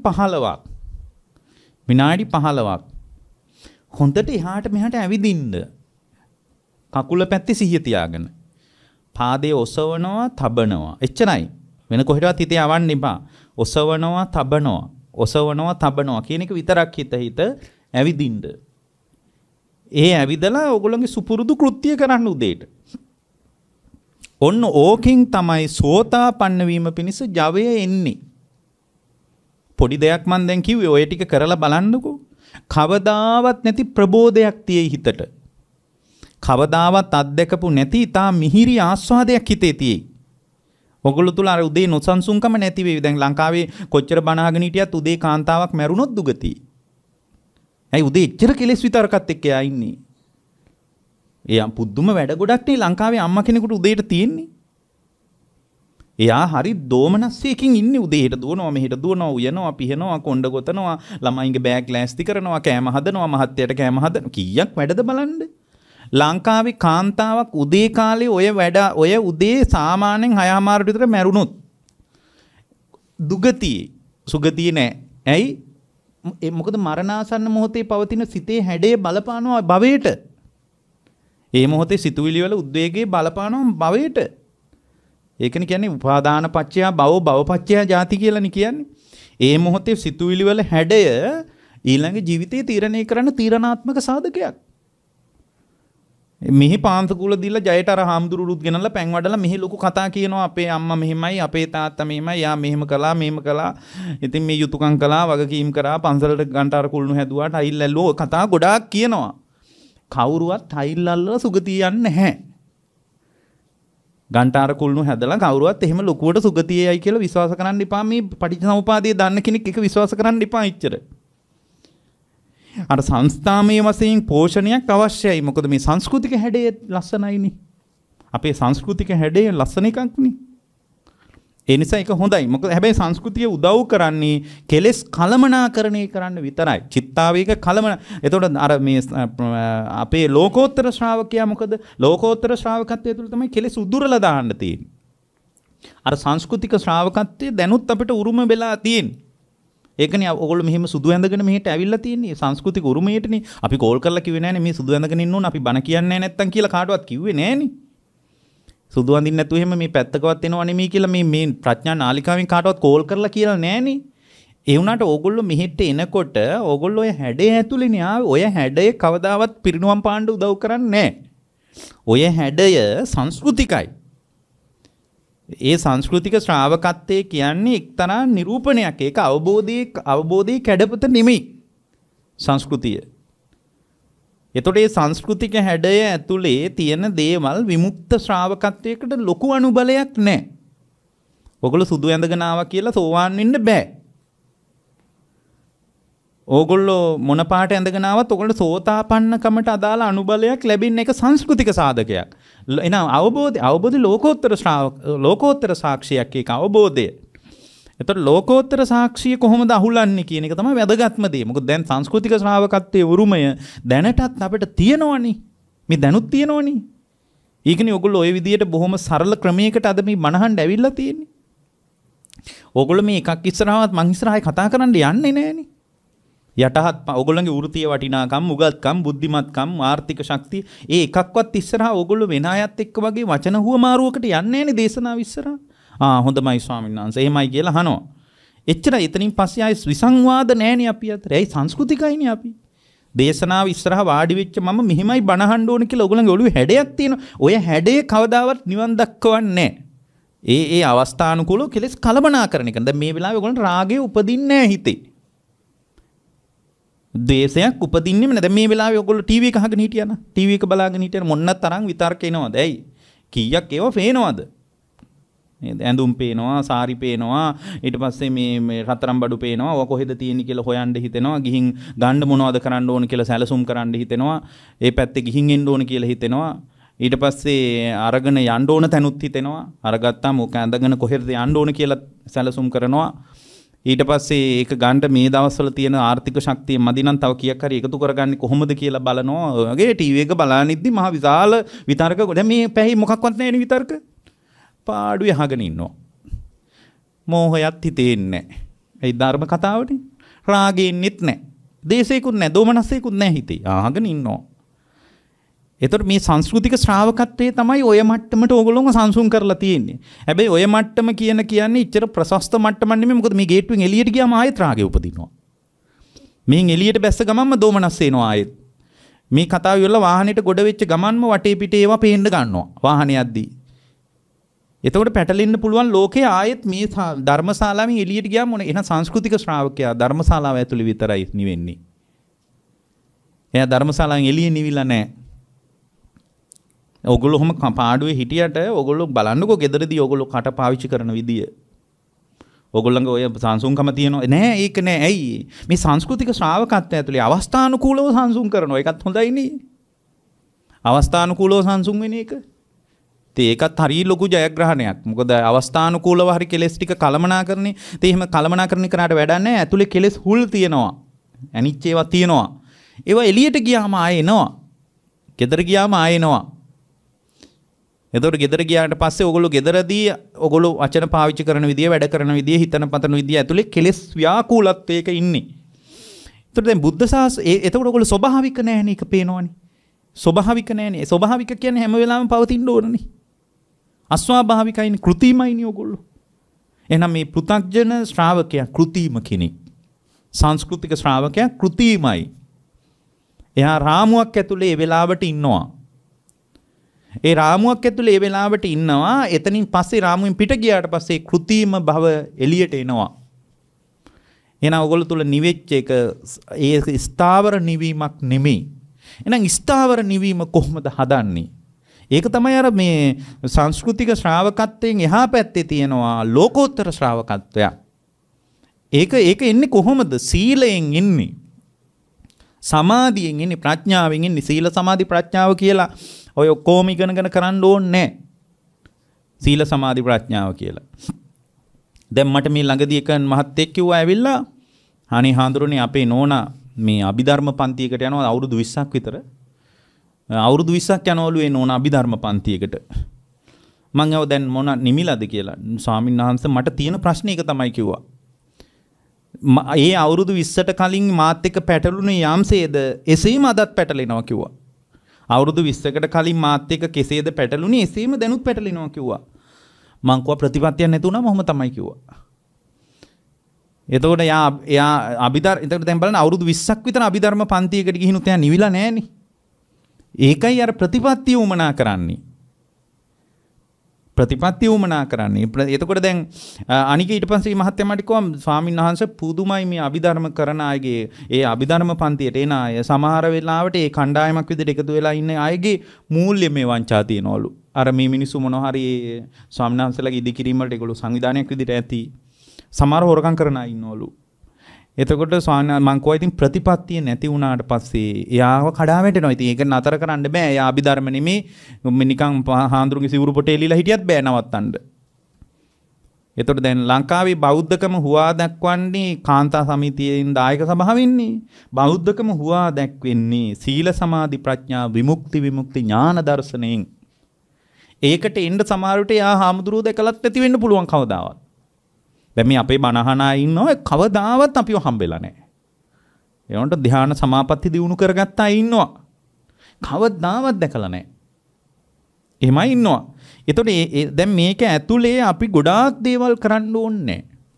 S1: 15ක් හොඳට එහාට මෙහාට ඇවිදින්න. කකුල පැත්තේ සිහිය තියාගෙන. පාදයේ ඔසවනවා, තබනවා. එච්චරයි. වෙන කොහෙටවත් හිතේ යවන්න එපා. ඔසවනවා, තබනවා. ඔසවනවා, තබනවා කියන එක විතරක් හිත ඇවිදින්න. ඒ ඇවිදලා ඔයගොල්ලෝගේ සුපුරුදු කෘත්‍ය කරන්න උදේට. ඔන්න ඕකෙන් තමයි සෝතාපන්න වීම පිණිස ජවය එන්නේ. පොඩි දෙයක් මම දැන් කිව්වේ ඔය ටික කරලා බලන්නකෝ. කවදාවත් නැති ප්‍රබෝධයක් තියෙයි හිතට. කවදාවත් අත්දැකපු නැති තා මිහිරි ආස්වාදයක් හිතේ තියෙයි. ඔයගොල්ලෝ තුල අර උදේ නොසන්සුන්කම නැති වෙයි. දැන් ලංකාවේ කොච්චර බනහගෙන හිටියත් උදේ කාන්තාවක් මැරුණොත් දුගතියි. ඇයි උදේ එච්චර කෙලස් විතරකත් එක්ක එයා ඉන්නේ. එයා පුදුම වැඩ ගොඩක් නේ ලංකාවේ අම්මා කෙනෙකුට උදේට තියෙන්නේ. එයා හරි දෝමනස්සයකින් ඉන්නේ. උදේට දුවනවා, මෙහෙට දුවනවා, උයනවා, පිහනවා, කොණ්ඩ ගොතනවා, ළමයින්ගේ බෑග් ලෑස්ති කරනවා, කෑම හදනවා, මහත්තයට කෑම හදනවා. කීයක් වැඩද බලන්න. ලංකාවේ කාන්තාවක් උදේ කාලේ ඔය උදේ සාමාන්‍යයෙන් 6:00 විතර මැරුණොත් දුගතියේ සුගතිය නෑ. ඇයි? මොකද මරණාසන්න මොහොතේ පවතින සිතේ හැඩේ බලපානවා භවයට. ඒ මොහොතේ සිතුවිලි වල උද්වේගයේ බලපානවා භවයට. ඒකනේ කියන්නේ උපාදාන පත්‍ය භව භව පත්‍ය ජාති කියලානේ කියන්නේ. ඒ මොහොතේ සිතුවිලි වල හැඩය ඊළඟ ජීවිතේ තීරණය කරන්න තීරණාත්මක සාධකයක්. මෙහි පාන්සකුල දීලා ජයට අර හාමුදුරුවොත් ගෙනල්ලා පැන් වඩලා මෙහි ලොකු කතා කියනවා අපේ අම්මා මෙහෙමයි අපේ තාත්තා මෙහෙමයි යා මෙහෙම කළා ඉතින් මේ යුතුයකම් කළා වගකීම් කරා පන්සලට ගන්ටාර කුළුණු හැදුවා ටයිල් ඇල්ලුවා කතා ගොඩාක් කියනවා කවුරුවත් ටයිල් අල්ලලා සුගතිය යන්නේ නැහැ ගන්ටාර කුළුණු හැදලා කවුරුවත් එහෙම ලොකුවට සුගතියයි කියලා විශ්වාස කරන්න එපා මේ පටිච්චසමුපාදයේ දන්න කෙනෙක් එක විශ්වාස කරන්න එපා ඉච්චර අර සංස්ථාමය වශයෙන් පෝෂණයක් අවශ්‍යයි. මොකද මේ සංස්කෘතික හැඩය ලස්සනයිනේ. අපේ සංස්කෘතික හැඩය ලස්සන එකක්නේ. ඒ නිසා ඒක හොඳයි. මොකද හැබැයි සංස්කෘතිය උදව් කරන්නේ කෙලෙස් කලමනාකරණය කරන්න විතරයි. චිත්තාවේග කලමන. එතකොට අර මේ අපේ ලෝකෝත්තර ශ්‍රාවකයා මොකද? ලෝකෝත්තර ශ්‍රාවකත්වයේ තුල තමයි කෙලෙස් උදුරලා දාන්න තියෙන්නේ. අර සංස්කෘතික ශ්‍රාවකත්වයේ දැනුත් අපිට උරුම වෙලා තියෙන්නේ. ඒකනේ ඔයගොල්ලෝ මෙහෙම සුදු ඇඳගෙන මෙහෙට ඇවිල්ලා තියෙන්නේ සංස්කෘතික උරුමයටනේ. අපි කෝල් කරලා කිව්වේ නෑනේ මේ සුදු ඇඳගෙන ඉන්න ඕන අපි බන කියන්නේ නැත්තම් කියලා කාටවත් කිව්වේ නෑනේ. සුදු අඳින්න නැතුව එහෙම මේ පැත්තකවත් එනවා නෙමෙයි කියලා මේ ප්‍රඥා නාලිකාවෙන් කාටවත් කෝල් කරලා කියලා නෑනේ. ඒ වුණාට ඕගොල්ලෝ මෙහෙට එනකොට ඕගොල්ලෝ ඔය හැඩය ඇතුළේනේ ආවේ. ඔය හැඩය කවදාවත් පිරිනුවම් පාණ්ඩ උදව් කරන්නේ නෑ. ඔය හැඩය සංස්කෘතිකයි. ඒ සංස්කෘතික ශ්‍රාවකත්වයේ කියන්නේ එක්තරා නිරූපණයක්. ඒක අවබෝධයේ කැඩපත නෙමෙයි සංස්කෘතිය. එතකොට මේ සංස්කෘතික හැඩය ඇතුලේ තියෙන දේවල් විමුක්ත ශ්‍රාවකත්වයකට ලොකු අනුබලයක් නැහැ. ඔයගොල්ලෝ සුදු ඇඳගෙන ආවා කියලා සෝවාන් වෙන්න බෑ. ඕගොල්ලෝ මොන පාට ඇඳගෙන ආවත් ඔයගොල්ලෝ සෝතාපන්නකමට අදාළ අනුබලයක් ලැබෙන එක සංස්කෘතික සාධකයක්. එහෙනම් අවබෝධ ලෝකෝත්තර සාක්ෂියක් ඒක අවබෝධය. එතකොට ලෝකෝත්තර සාක්ෂිය කොහොමද අහුලන්නේ කියන එක තමයි වැදගත්ම දේ. මොකද දැන් සංස්කෘතික ශ්‍රාවකත්වයේ උරුමය දැනටත් අපිට තියෙනවනේ. මේ දැනුත් තියෙනවනේ. ඒකනේ ඔයගොල්ලෝ ওই විදියට බොහොම සරල ක්‍රමයකට අද මේ මනහඬ ඇවිල්ලා තියෙන්නේ. ඔයගොල්ලෝ මේ එකක් ඉස්සරහවත් මං ඉස්සරහයි කතා කරන්න යන්නේ නැහනේ. යටහත් ඔයගොල්ලන්ගේ වෘත්තීය වටිනාකම්, උගත්කම්, බුද්ධිමත්කම්, ආර්ථික ශක්තිය ඒ එකක්වත් ඉස්සරහා ඔයගොල්ලෝ වෙන අයත් එක්ක වගේ වචන හුවමාරුවකට යන්නේ නැහනේ දේශනාව ඉස්සරහා. හොඳමයි ස්වාමීන් වහන්සේ එහෙමයි කියලා අහනවා. එච්චර එතනින් පස්සේ ආයේ විසංවාද නැහනේ අපි අතර. ඒයි සංස්කෘතිකයිනේ අපි. දේශනාව ඉස්සරහා වාඩි වෙච්ච මම මෙහෙමයි බනහන්න ඕන කියලා ඔයගොල්ලන්ගේ ඔළුවේ හැඩයක් තියෙනවා. ඔය හැඩේ කවදාවත් නිවන් දක්වන්නේ නැහැ. ඒ අවස්ථානුකූලව කෙලස් කලබනාකරන එක. දැන් මේ වෙලාවේ ඔයගොල්ලන්ට රාගය උපදින්නේ නැහැ හිතේ. දේශයක් උපදින්නෙම නැහැ. දැන් මේ වෙලාවේ ඔයගොල්ලෝ ටීවී එක අහගෙන හිටියන ටීවී එක බලාගෙන හිටියන මොන්න තරම් විතර්ක එනවද? ඇයි? කීයක් ඒව පේනවද? ඇඳුම් පේනවා, සාරි පේනවා, ඊට පස්සේ මේ රත්තරන් බඩු පේනවා. ඔය කොහෙද තියෙන්නේ කියලා හොයන්න හිතෙනවා. ගිහින් ගන්න මොනවද කරන්න ඕන කියලා සැලසුම් කරන්න හිතෙනවා. ඒ පැත්තේ ගිහින් එන්න ඕන කියලා හිතෙනවා. ඊට පස්සේ අරගෙන යන්න ඕන තැනුත් හිතෙනවා. අරගත්තාම ඔක ඇඳගෙන කොහෙද යන්න ඕන කියලා සැලසුම් කරනවා. ඊට පස්සේ ඒක ගන්න මේ දවස්වල තියෙන ආර්ථික ශක්තිය මදි නම් තව කීයක් හරි එකතු කරගන්නේ කොහොමද කියලා බලනවා. ඔයගේ ටීවී එක බලනිද්දි මහ විශාල විතර්ක. දැන් මේ පැහි මොකක්වත් නැහැ නේ විතර්ක. පාඩුවේ අහගෙන ඉන්නවා. මෝහයත් හිතෙන්නේ නැහැ. ඒ ධර්ම කතාවනේ. රාගෙන්නෙත් නැහැ. දේශේකුත් නැහැ. දෝමනසේකුත් නැහැ හිතේ. අහගෙන ඉන්නවා. එතකොට මේ සංස්කෘතික ශ්‍රාවකත්වයේ තමයි ඔය මට්ටමට ඕගොල්ලෝම සංසුන් කරලා තියෙන්නේ. හැබැයි ඔය මට්ටම කියන්නේ ඉච්චර ප්‍රශස්ත මට්ටමක් නෙමෙයි. මොකද මේ ගේට්ටුවෙන් එළියට ගියාම ආයෙත් රාගෙ උපදිනවා. මෙන් එළියට බැස්ස ගමන්ම දෝමනස් එනවා ආයෙත්. මේ කතාව ඉවරලා වාහනේට ගොඩ වෙච්ච ගමන්ම වටේ පිටේ ඒවා පේන්න ගන්නවා. වාහනේ යද්දී. එතකොට පැටලෙන්න පුළුවන් ලෝකේ ආයෙත් මේ ධර්මශාලාවෙන් එළියට ගියාම මොන එන සංස්කෘතික ශ්‍රාවකයා ධර්මශාලාව ඇතුළේ විතරයි නිවෙන්නේ. එයා ධර්මශාලාවෙන් එළිය නිවිලා නැහැ. ඔගොල්ලෝ ඔහම පාඩුවේ හිටියට ඔගොල්ලෝ බලන්නකෝ ගෙදරදී ඔගොල්ලෝ කට පාවිච්චි කරන විදිය. ඔගොල්ලන්ගේ ඔය සංසුන්කම තියෙනවා නෑ ඒක නෑ. ඇයි මේ සංස්කෘතික ශ්‍රාවකත්වය ඇතුලේ අවස්ථානුකූලව සංසුන් කරනවා. ඒකත් හොඳයිනේ. අවස්ථානුකූලව සංසුන් වෙන එක. ඒකත් හරිය ලොකු ජයග්‍රහණයක්. මොකද අවස්ථානුකූලව හරි කෙලස් ටික කලමනාකරණේ. ඒ එහෙම කලමනාකරණය කරාට වැඩක් නැහැ. ඇතුලේ කෙලස් හුල් තියෙනවා. අනිච්ච ඒවා තියෙනවා. ඒවා එළියට ගියාම ආයෙ එනවා. ගෙදර ගියාම ආයෙ එනවා. එතකොට ගෙදර ගියාට පස්සේ ඔයගොල්ලෝ ගෙදරදී ඔයගොල්ලෝ වචන පාවිච්චි කරන විදිය, වැඩ කරන විදිය, හිතන පතන විදිය ඇතුලේ කෙලස් ව්‍යාකූලත්වයක ඉන්නේ. එතකොට දැන් බුද්ධ ශාසනය එතකොට ඔයගොල්ලෝ ස්වභාවික නැහැනේ. ඒක පේනවනේ. ස්වභාවික නැහැනේ. ස්වභාවික කියන්නේ හැම වෙලාවෙම පවතින්න ඕනනේ. අස්වාභාවිකයිනේ, කෘතිමයිනේ ඔයගොල්ලෝ. එහෙනම් මේ පෘථග්ජන ශ්‍රාවකයා කෘතිම කෙනෙක්. සංස්කෘතික ශ්‍රාවකයා කෘතිමයි. එයා රාමුවක් ඇතුලේ ඒ වෙලාවට ඉන්නවා. ඒ රාමුවක් ඇතුලේ ඒ වෙලාවට ඉන්නවා. එතනින් පස්සේ රාමුවෙන් පිට ගියාට පස්සේ කෘතිම භව එළියට එනවා. එහෙනම් ඔයගොල්ලෝ තුල නිවෙච්ච එක ඒ ස්ථාවර නිවීමක් නෙමෙයි. එහෙනම් ස්ථාවර නිවීම කොහොමද හදන්නේ? ඒක තමයි අර මේ සංස්කෘතික ශ්‍රාවකත්වයෙන් එහා පැත්තේ තියෙනවා ලෝකෝත්තර ශ්‍රාවකත්වය. ඒක එන්නේ කොහොමද? සීලයෙන් එන්නේ. සමාධියෙන් එන්නේ, ප්‍රඥාවෙන් එන්නේ. සීල සමාධි ප්‍රඥාව කියලා ඔය ඔක්කොම ඉගෙනගෙන කරන්න ඕනේ නැහැ. සීල සමාධි ප්‍රඥාව කියලා. දැන් මට මේ ළඟදී එක මහත්තයෙක් කිව්වා ඇවිල්ලා අනේ හාඳුරුනේ අපේ නෝනා මේ අභිධර්ම පන්තියකට යනවා අවුරුදු 20ක් විතර. අවුරුදු 20ක් යනවලු ඒ නෝනා අභිධර්ම පන්තියකට. මං අව දැන් මොන නිමිලාද කියලා. ස්වාමීන් වහන්සේ මට තියෙන ප්‍රශ්නේ එක තමයි කිව්වා. ඒ අවුරුදු 20ට කලින් මාත් එක්ක පැටළුනේ යම්සේද එසේම අදත් පැටලෙනවා කිව්වා. අවුරුදු 20කට කලින් මාත් එක්ක කෙසේද පැටළුනේ එසේම දැනුත් පැටලෙනවා කිව්වා. මං කව ප්‍රතිපත්තියක් නැතුණාම ඔහොම තමයි කිව්වා. එතකොට එයා එතකොට දැන් බලන්න අවුරුදු 20ක් විතර අභිධර්ම පන්තියකට ගිහිනුත් එයා නිවිලා නැහනේ. ඒකයි අර ප්‍රතිපත්තිය උමනා කරන්නේ. ප්‍රතිපත්ති උමනා කරන්නේ. එතකොට දැන් අනික ඊට පස්සේ මහත්මයා මට කිව්වා ස්වාමීන් වහන්සේ පුදුමයි මේ අභිධර්ම කරන අයගේ ඒ අභිධර්ම පන්තියට එන අය සමහර වෙලාවට ඒ කණ්ඩායමක් විදිහට එකතු වෙලා ඉන්න අයගේ මූල්‍ය මේ වංචා තියනවලු. අර මේ මිනිස්සු මොනවා හරි ස්වාමීන් වහන්සේලාගේ ඉදිකිරීම වලට ඒගොල්ලෝ සංවිධානයක් විදිහට ඇති. සමහර හොරකම් කරන අය ඉන්නවලු. එතකොට ස්වාමීන් මං කෝ ඉතින් ප්‍රතිපත්තිය නැති වුණාට පස්සේ එයාව කඩා වැටෙනවා. ඉතින් ඒක නතර කරන්න බෑ. එයා අභිධර්ම නෙමේ නිකන් හාඳුරුගේ සිවුරු පොටේ එලිලා හිටියත් බෑ නවත්තන්න. එතකොට දැන් ලංකාවේ බෞද්ධකම හුවා දක්වන්නේ කාන්තා සමිතියෙන් දායක සභාවෙන්නේ. බෞද්ධකම හුවා දැක්වෙන්නේ සීල සමාධි ප්‍රඥා විමුක්ති ඥාන දර්ශනයෙන්. ඒකට එන්න සමහරවිට යා හාමුදුරුවෝ දැකලත් නැති වෙන්න පුළුවන් කවදාවත්. දැන් මේ අපේ බණහන අය ඉන්නවා කවදාවත් අපිව හම්බෙලා නැහැ. ඒවන්ට ධ්‍යාන සමාපatti දිනු කරගත්ත අය ඉන්නවා. කවදාවත් දැකලා නැහැ. එහෙමයි ඉන්නවා. එතකොට දැන් මේක ඇතුලේ අපි ගොඩාක් දේවල් කරන්න ඕනේ.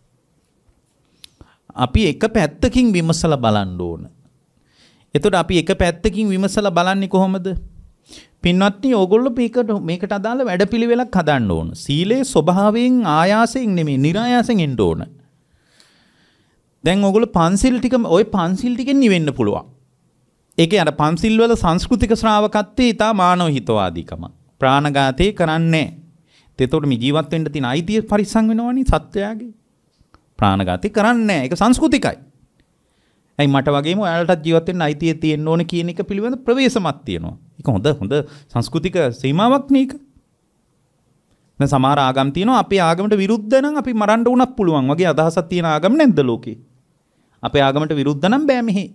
S1: අපි එක පැත්තකින් විමසලා බලන්න ඕන. එතකොට අපි එක පැත්තකින් විමසලා බලන්නේ කොහොමද? පින්වත්නි ඕගොල්ලෝ මේකට අදාළ වැඩපිළිවෙලක් හදන්න ඕන. සීලේ ස්වභාවයෙන් ආයාසයෙන් නෙමෙයි නිරායාසයෙන් එන්න ඕන. දැන් ඕගොල්ලෝ පන්සිල් ටිකෙන් නිවෙන්න පුළුවන්. ඒකේ අර පන්සිල් වල සංස්කෘතික ශ්‍රාවකත්වයේ ඊටා මානව හිතවාදීකම. ප්‍රාණඝාතේ කරන්නේ. ඒතකොට මේ ජීවත් වෙන්න තියෙන අයිතිය පරිස්සම් වෙනවනේ සත්‍යයගේ. ප්‍රාණඝාතේ කරන්නේ ඒක සංස්කෘතිකයි. ඇයි මට වගේම ඔයාලටත් ජීවත් වෙන්න අයිතිය තියෙන්න ඕන කියන එක පිළිබඳ ප්‍රවේශමක් තියෙනවා. ඒක හොඳ සංස්කෘතික සීමාවක් නේක. දැන් සමහර ආගම් තියෙනවා අපේ ආගමට විරුද්ධ නම් අපි මරන්න උනත් පුළුවන් වගේ අදහසක් තියෙන ආගම් නැද්ද ලෝකේ? අපේ ආගමට විරුද්ධ නම් බෑ මෙහි.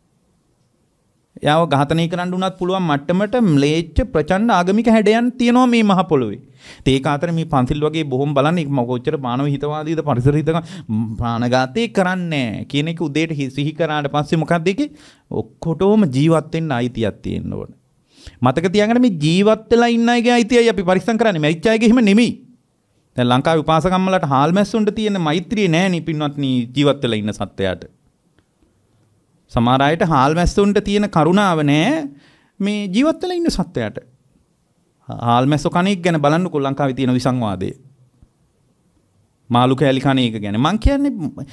S1: යාව ඝාතනය කරන්න උනත් පුළුවන් මට්ටමට ම්ලේච්ඡ ප්‍රචණ්ඩ ආගමික හැඩයන් තියෙනවා මේ මහ පොළොවේ. ඒක අතර මේ පන්සිල් වගේ බොහොම බලන්නේ මොකෝච්චර මානව හිතවාදීද පරිසර හිතක ප්‍රාණඝාතේ කරන්නේ කියන එක උදේට සිහි කරාට පස්සේ මොකක්ද ඒකේ ඔක්කොටම ජීවත් වෙන්න අයිතියක් තියෙන්න ඕන. මතක තියාගන්න මේ ජීවත් වෙලා ඉන්න අයගේ අයිතියයි අපි පරිස්සම් කරන්නේ. මැරිච්ච අයගේ එහෙම නෙමෙයි. දැන් ලංකාවේ උපාසකම්මලට හාල් මැස්සුන්ට තියෙන මෛත්‍රිය නෑනේ පින්වත්නි ජීවත් වෙලා ඉන්න සත්වයාට. සමහර අයට හාල් මැස්සුන්ට තියෙන කරුණාව නෑ මේ ජීවත් වෙලා ඉන්න සත්වයාට. හාල් මැස්සෝ කණෙක් ගැන බලන්නකෝ ලංකාවේ තියෙන විසංවාදය. මාළු කෑලි කණ එක ගැන. මං කියන්නේ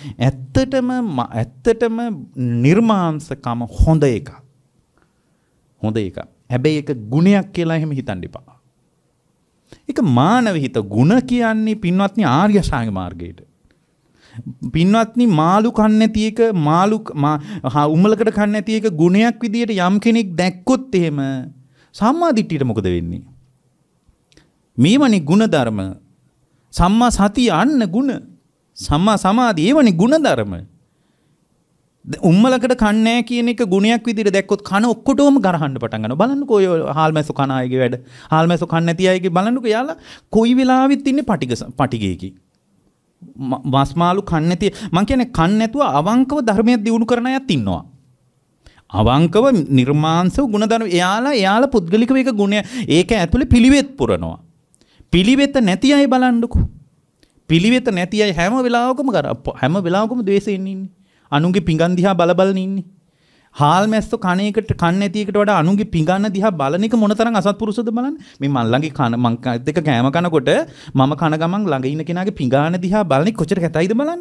S1: ඇත්තටම නිර්මාංශකම හොඳ එකක්. හොඳ එකක්. හැබැයි ඒක ගුණයක් කියලා එහෙම හිතන්න එපා. ඒක මානව හිත ගුණ කියන්නේ පින්වත්නි ආර්ය අෂ්ටාංග මාර්ගයට. පින්වත්නි මාළු කන්නේ නැති එක උම්මලකට කන්නේ නැති එක ගුණයක් විදියට යම් කෙනෙක් දැක්කොත් එහෙම සම්මා දිට්ඨියට මොකද වෙන්නේ? මේවනේ ගුණ ධර්ම. සම්මා සතිය අන්න ගුණ. සම්මා සමාධි ඒවනේ ගුණ ධර්ම. උම්මලකට කන්නේ නැහැ කියන එක ගුණයක් විදියට දැක්කොත් කන ඔක්කොටම ගරහන්න පටන් ගන්නවා. බලන්නකෝ ඔය හාල්මැස්සෝ කන අයගේ වැඩ. හාල්මැස්සෝ කන්නේ නැති අයගේ බලන්නකෝ යාලා කොයි වෙලාවෙත් ඉන්නේ පටිගයකින්. මස්මාළු කන්නේ නැති මං කියන්නේ කන්නේ නැතුව අවංකව ධර්මයක් දියුණු කරන අයත් ඉන්නවා. අවංකව නිර්මාංශව ගුණධර්ම එයාලා පුද්ගලිකව එක ගුණය ඒක ඇතුලේ පිළිවෙත් පුරනවා. පිළිවෙත නැති අය බලන්නකෝ. පිළිවෙත නැති අය හැම වෙලාවකම ද්වේෂයෙන් ඉන්නේ. අනුන්ගේ පිඟන් දිහා බලබලන ඉන්නේ. හාල් මැස්සෝ කණේකට කන්නේ නැති එකට වඩා අනුන්ගේ පිඟන්න දිහා බලන එක මොනතරම් අසත්පුරුෂද බලන්න. මේ මන් ළඟේ මං දෙක කෑම කනකොට මම කන ගමන් ළඟ ඉන්න කෙනාගේ පිඟාන දිහා බලන එක කොච්චර කැතයිද බලන්න.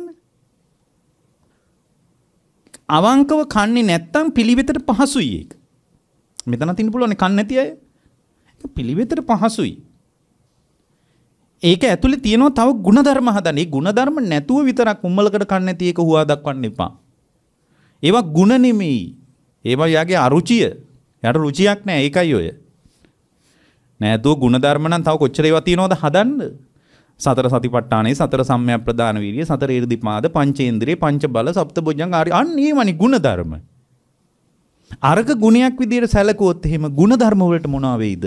S1: අවංකව කන්නේ නැත්තම් පිළිවෙතට පහසුයි ඒක. මෙතනත් ඉන්න පුළුවන් කන්නේ නැති අය. ඒක පිළිවෙතට පහසුයි. ඒක ඇතුලේ තියෙනවා තව ಗುಣධර්ම හදන්න. ඒ ಗುಣධර්ම නැතුව විතරක් උම්මලකට කන්නේ නැති එක හුවා දක්වන්න එපා. ඒවා ಗುಣ නෙමෙයි. ඒවා යාගේ අරුචිය. යාට රුචියක් නැහැ. ඒකයි ඔය. නැතුව ಗುಣධර්ම නම් තව කොච්චර ඒවා තියෙනවද හදන්න. සතර සතිපට්ඨානේ සතර සම්‍යක් ප්‍රදාන වීර්ය සතර ඊර්ධිපාද පංචේන්ද්‍රිය පංච බල සප්තබොජ්ජංග ආරි අන්න ඒවනි ಗುಣධර්ම. අරක ගුණයක් විදියට සැලකුවොත් එහෙම ಗುಣධර්ම වලට මොනවා වෙයිද?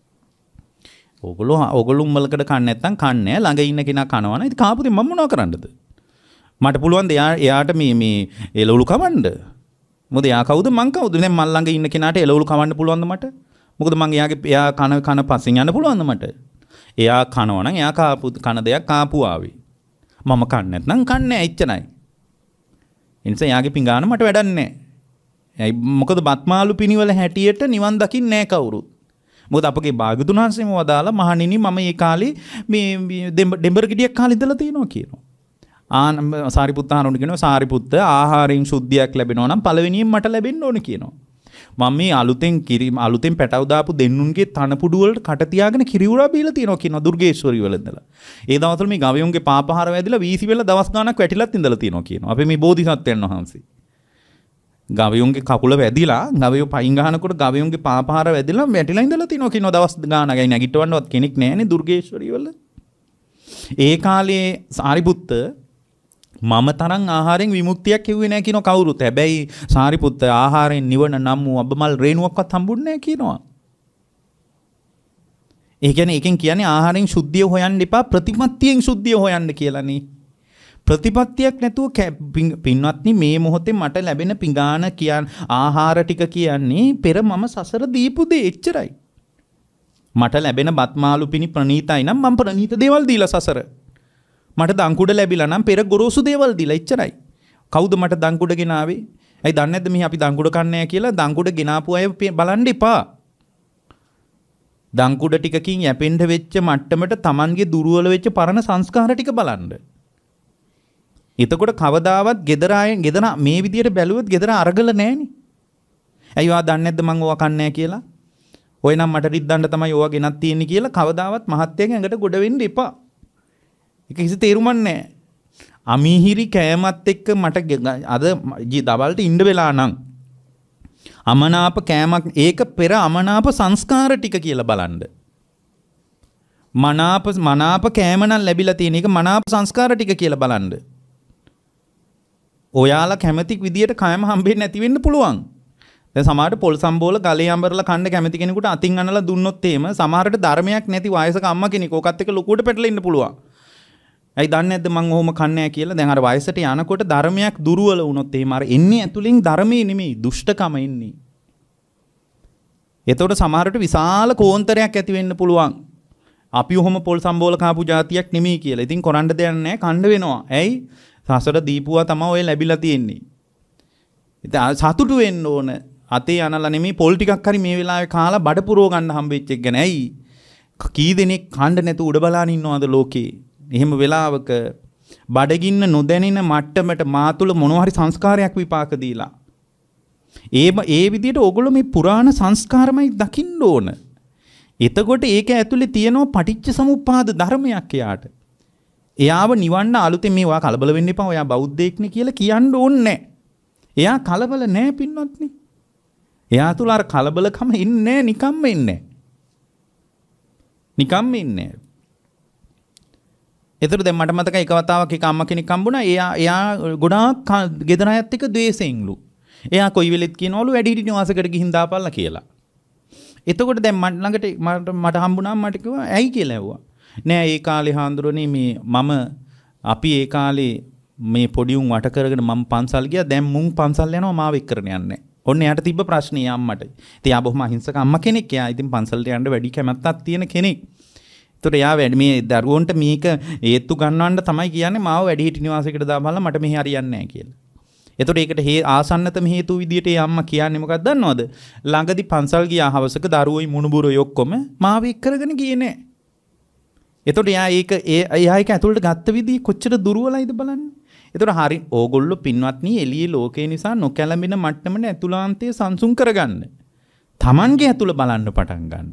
S1: ඕගොල්ලෝ උම්මලකට කන්නේ නැත්තම් කන්නේ ළඟ ඉන්න කෙනා කනවනේ. ඉතින් කාපුදේ මම මොනව කරන්නද? මට පුළුවන් ද එයාට මේ එළවලු කවන්න? මොකද එයා කවුද මං කවුද? දැන් මල් ළඟ ඉන්න කෙනාට එළවලු කවන්න පුළුවන්ද මට? මොකද මං එයා කන පස්සෙන් යන්න පුළුවන්ද මට? එයා කනවා නම් එයා කන දෙයක් කාපු ආවේ. මම කන්නේ නැත්නම් කන්නේ එච්චරයි. ඒ නිසා එයාගේ පිඟාන මට වැඩක් නැහැ. මොකද බත්මාළු පිනිවල හැටියට නිවන් දකින්නේ නැහැ කවුරුත්. මොකද අපගේ භාගතුන් වහන්සේම වදාලා මහණෙනි මම ඒ කාලේ මේ දෙඹර ගෙඩියක් කාලේ ඉඳලා තියෙනවා කියනවා. සාරිපුත්ත හාමුදුරුවෝ කියනවා සාරිපුත්ත ආහාරයෙන් සුද්ධියක් ලැබෙනවා නම් පළවෙනියෙන් මට ලැබෙන්න ඕන කියනවා. මම මේ අලුතෙන් පැටව දාපු දෙන්නුන්ගේ තනපුඩු වලට කට තියාගෙන කිරි උරා බීලා තියෙනවා කියනවා දුර්ගේශ්වරි වල ඉඳලා. ඒ දවස්වල මේ ගවයන්ගේ පාපහාර වැදිලා වීසි වෙලා දවස් ගාණක් වැටිලත් ඉඳලා තියෙනවා කියනවා. අපි මේ බෝධිසත්වයන් වහන්සේ. ගවයන්ගේ කකුල වැදිලා ගවයෝ පයින් ගහනකොට ගවයන්ගේ පාපහාර වැදිලා වැටිලා ඉඳලා තියෙනවා කියනවා දවස් ගාණක්. නැගිටවන්නවත් කෙනෙක් නැහැනේ දුර්ගේශ්වරි වල. ඒ කාලේ සාරිපුත්ත මම තරම් ආහාරයෙන් විමුක්තියක් කිව්වේ නැහැ කියනවා කවුරුත්. හැබැයි සාරිපුත්ත ආහාරයෙන් නිවන නම් වූ අබමල් රේණුවක්වත් හම්බුන්නේ නැහැ කියනවා. ඒ කියන්නේ එකෙන් කියන්නේ ආහාරයෙන් සුද්ධිය හොයන්න එපා ප්‍රතිපත්තියෙන් සුද්ධිය හොයන්න කියලානේ. ප්‍රතිපත්තියක් නැතුව පින්වත්නි මේ මොහොතේ මට ලැබෙන පිඟාන ආහාර ටික කියන්නේ පෙර මම සසර දීපු දේ එච්චරයි. මට ලැබෙන බත් මාළු පිණි ප්‍රණීතයි නම් මම ප්‍රණීත දේවල් දීලා සසර. මට දංකුඩ ලැබිලා නම් පෙර ගොරෝසු දේවල් දීලා එච්චරයි. කවුද මට දංකුඩ ගෙනාවේ? ඇයි දන්නේ නැද්ද මෙහි අපි දංකුඩ කන්නේ කියලා දංකුඩ ගෙනාපු අය බලන්න එපා. දංකුඩ ටිකකින් යැපෙන්න වෙච්ච මට්ටමට Tamanගේ දුර්වල වෙච්ච පරණ සංස්කාර ටික බලන්න. එතකොට කවදාවත් ගෙදර මේ විදියට බැලුවොත් ගෙදර අරගල නැහෙනේ. ඇයි ඔයා දන්නේ නැද්ද මං ඕවා කන්නේ කියලා? ඔය නම් මට රිද්දන්න තමයි ඕවා ගෙනත් තියෙන්නේ කියලා කවදාවත් මහත්යගෙන් ඇඟට ගොඩ වෙන්න එපා. ඒක කිසි තේරුමක් නැහැ. අමීහිරි කෑමත් එක්ක මට අද දවල්ට ඉන්න වෙලා නම් අමනාප කෑමක් ඒක පෙර අමනාප සංස්කාර ටික කියලා බලන්න. මනාප කෑම නම් ලැබිලා තියෙන එක මනාප සංස්කාර ටික කියලා බලන්න. ඔයාලා කැමති විදියට කෑම හම්බෙන්නේ නැති වෙන්න පුළුවන්. දැන් සමහරට පොල් සම්බෝල ගලේ අඹරලා කන්න කැමති කෙනෙකුට අතින් අනලා දුන්නොත් එහෙම සමහරට ධර්මයක් නැති වයසක අම්මා කෙනෙක් ඕකත් එක්ක ලොකුවට පැටලෙන්න ඉන්න පුළුවන්. ඇයි දන්නේ නැද්ද මං ඔහොම කන්නේ නැහැ කියලා? දැන් අර වයසට යනකොට ධර්මයක් දුර්වල වුණොත් එහෙම අර එන්නේ ඇතුලෙන් ධර්මයේ නෙමෙයි දුෂ්ටකම එන්නේ. එතකොට සමහරට විශාල කෝන්තරයක් ඇති වෙන්න පුළුවන්. අපි ඔහොම පොල් සම්බෝල කාපු જાතියක් නෙමෙයි කියලා. ඉතින් කරන්න දෙයක් නැහැ කන්න වෙනවා. ඇයි? සසර දීපුවා තමයි ඔය ලැබිලා තියෙන්නේ. ඉතින් සතුටු වෙන්න ඕන. අතේ අනලා නෙමෙයි පොල් ටිකක් හරි මේ වෙලාවේ කාලා බඩ පුරව ගන්න හම්බෙච්ච එක ගැන. ඇයි? කී දෙනෙක් කන්න නැතුව උඩ බලාන ඉන්නවද ලෝකේ? එහෙම වෙලාවක බඩගින්න නොදැනෙන මට්ටමට මා තුළ මොනවා හරි සංස්කාරයක් විපාක දීලා. ඒ විදිහට ඕගොල්ලෝ මේ පුරාණ සංස්කාරමයි දකින්න ඕන. එතකොට ඒක ඇතුලේ තියෙනවා පටිච්ච සමුප්පාද ධර්මයක් එයාට. එයාව නිවන්න අලුතෙන් මේවා කලබල වෙන්න එපා. ඔයා බෞද්ධයෙක් නේ කියලා කියන්න ඕනේ නැහැ. එයා කලබල නැහැ පින්වත්නි. එයා තුල අර කලබලකම ඉන්නේ නැහැ, නිකම්ම ඉන්නේ නැහැ. නිකම්ම ඉන්නේ නැහැ. එතකොට දැන් මට මතකයි එක වතාවක් එක අම්මා කෙනෙක් හම්බුණා. එයා ගොඩාක් ගෙදර අයත් එක්ක ද්වේෂයෙන්ලු. එයා කොයි වෙලෙත් කියනවලු වැඩිහිටි නිවාසයකට ගිහින් දාපල්ලා කියලා. එතකොට දැන් මට ළඟට මට හම්බුණා මට කිව්වා ඇයි කියලා ඇහුවා. නෑ ඒ කාලේ හාමුදුරනේ අපි ඒ කාලේ මේ පොඩි උන් වට කරගෙන මම පන්සල් ගියා. දැන් මුන් පන්සල් යනවා මාව එක්කරන යන්නේ. ඔන්න එයාට තිබ්බ ප්‍රශ්නේ අම්මට. ඉතින් එයා බොහොම අහිංසක අම්මා කෙනෙක්. එයා ඉතින් පන්සල්ට යන්න වැඩි කැමැත්තක් තියෙන කෙනෙක්. ඒතර එයා මේ දරුවන්ට මේක හේතු ගන්නවන්න තමයි කියන්නේ මාව වැඩිහිටි නිවාසයකට දාපල්ලා මට මෙහෙ හරියන්නේ නැහැ කියලා. එතකොට ඒකට ආසන්නතම හේතු විදියට ඒ අම්මා කියන්නේ මොකක්ද දන්නවද? ළඟදි පන්සල් ගියා හවසක දරුවෝයි මුණුබුරෝයි ඔක්කොම මාව එක් කරගෙන ගියේ නෑ. එතකොට එයා ඒක ඇතුළට ගත්ත විදිහ කොච්චර දුර්වලයිද බලන්න. එතකොට හරි ඕගොල්ලෝ පින්වත්නි එළියේ ලෝකේ නිසා නොකැළඹෙන මට්ටමට ඇතුළාන්තය සංසුන් කරගන්න. Tamange ඇතුළ බලන්න පටන් ගන්න.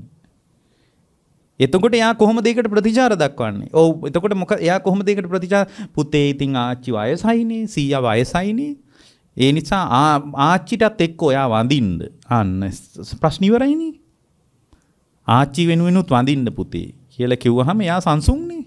S1: එතකොට එයා කොහොමද ඒකට ප්‍රතිචාර දක්වන්නේ? ඔව් එතකොට එයා කොහොමද ඒකට ප්‍රතිචාර පුතේ ඉතින් ආච්චි වයසයිනේ, සීයා වයසයිනේ. ඒ නිසා ආච්චිටත් එක්ක ඔයා වඳින්න. අන්න ප්‍රශ්න ඉවරයිනේ. ආච්චි වෙනුවෙනුත් වඳින්න පුතේ කියලා කිව්වහම එයා සංසුන්නේ.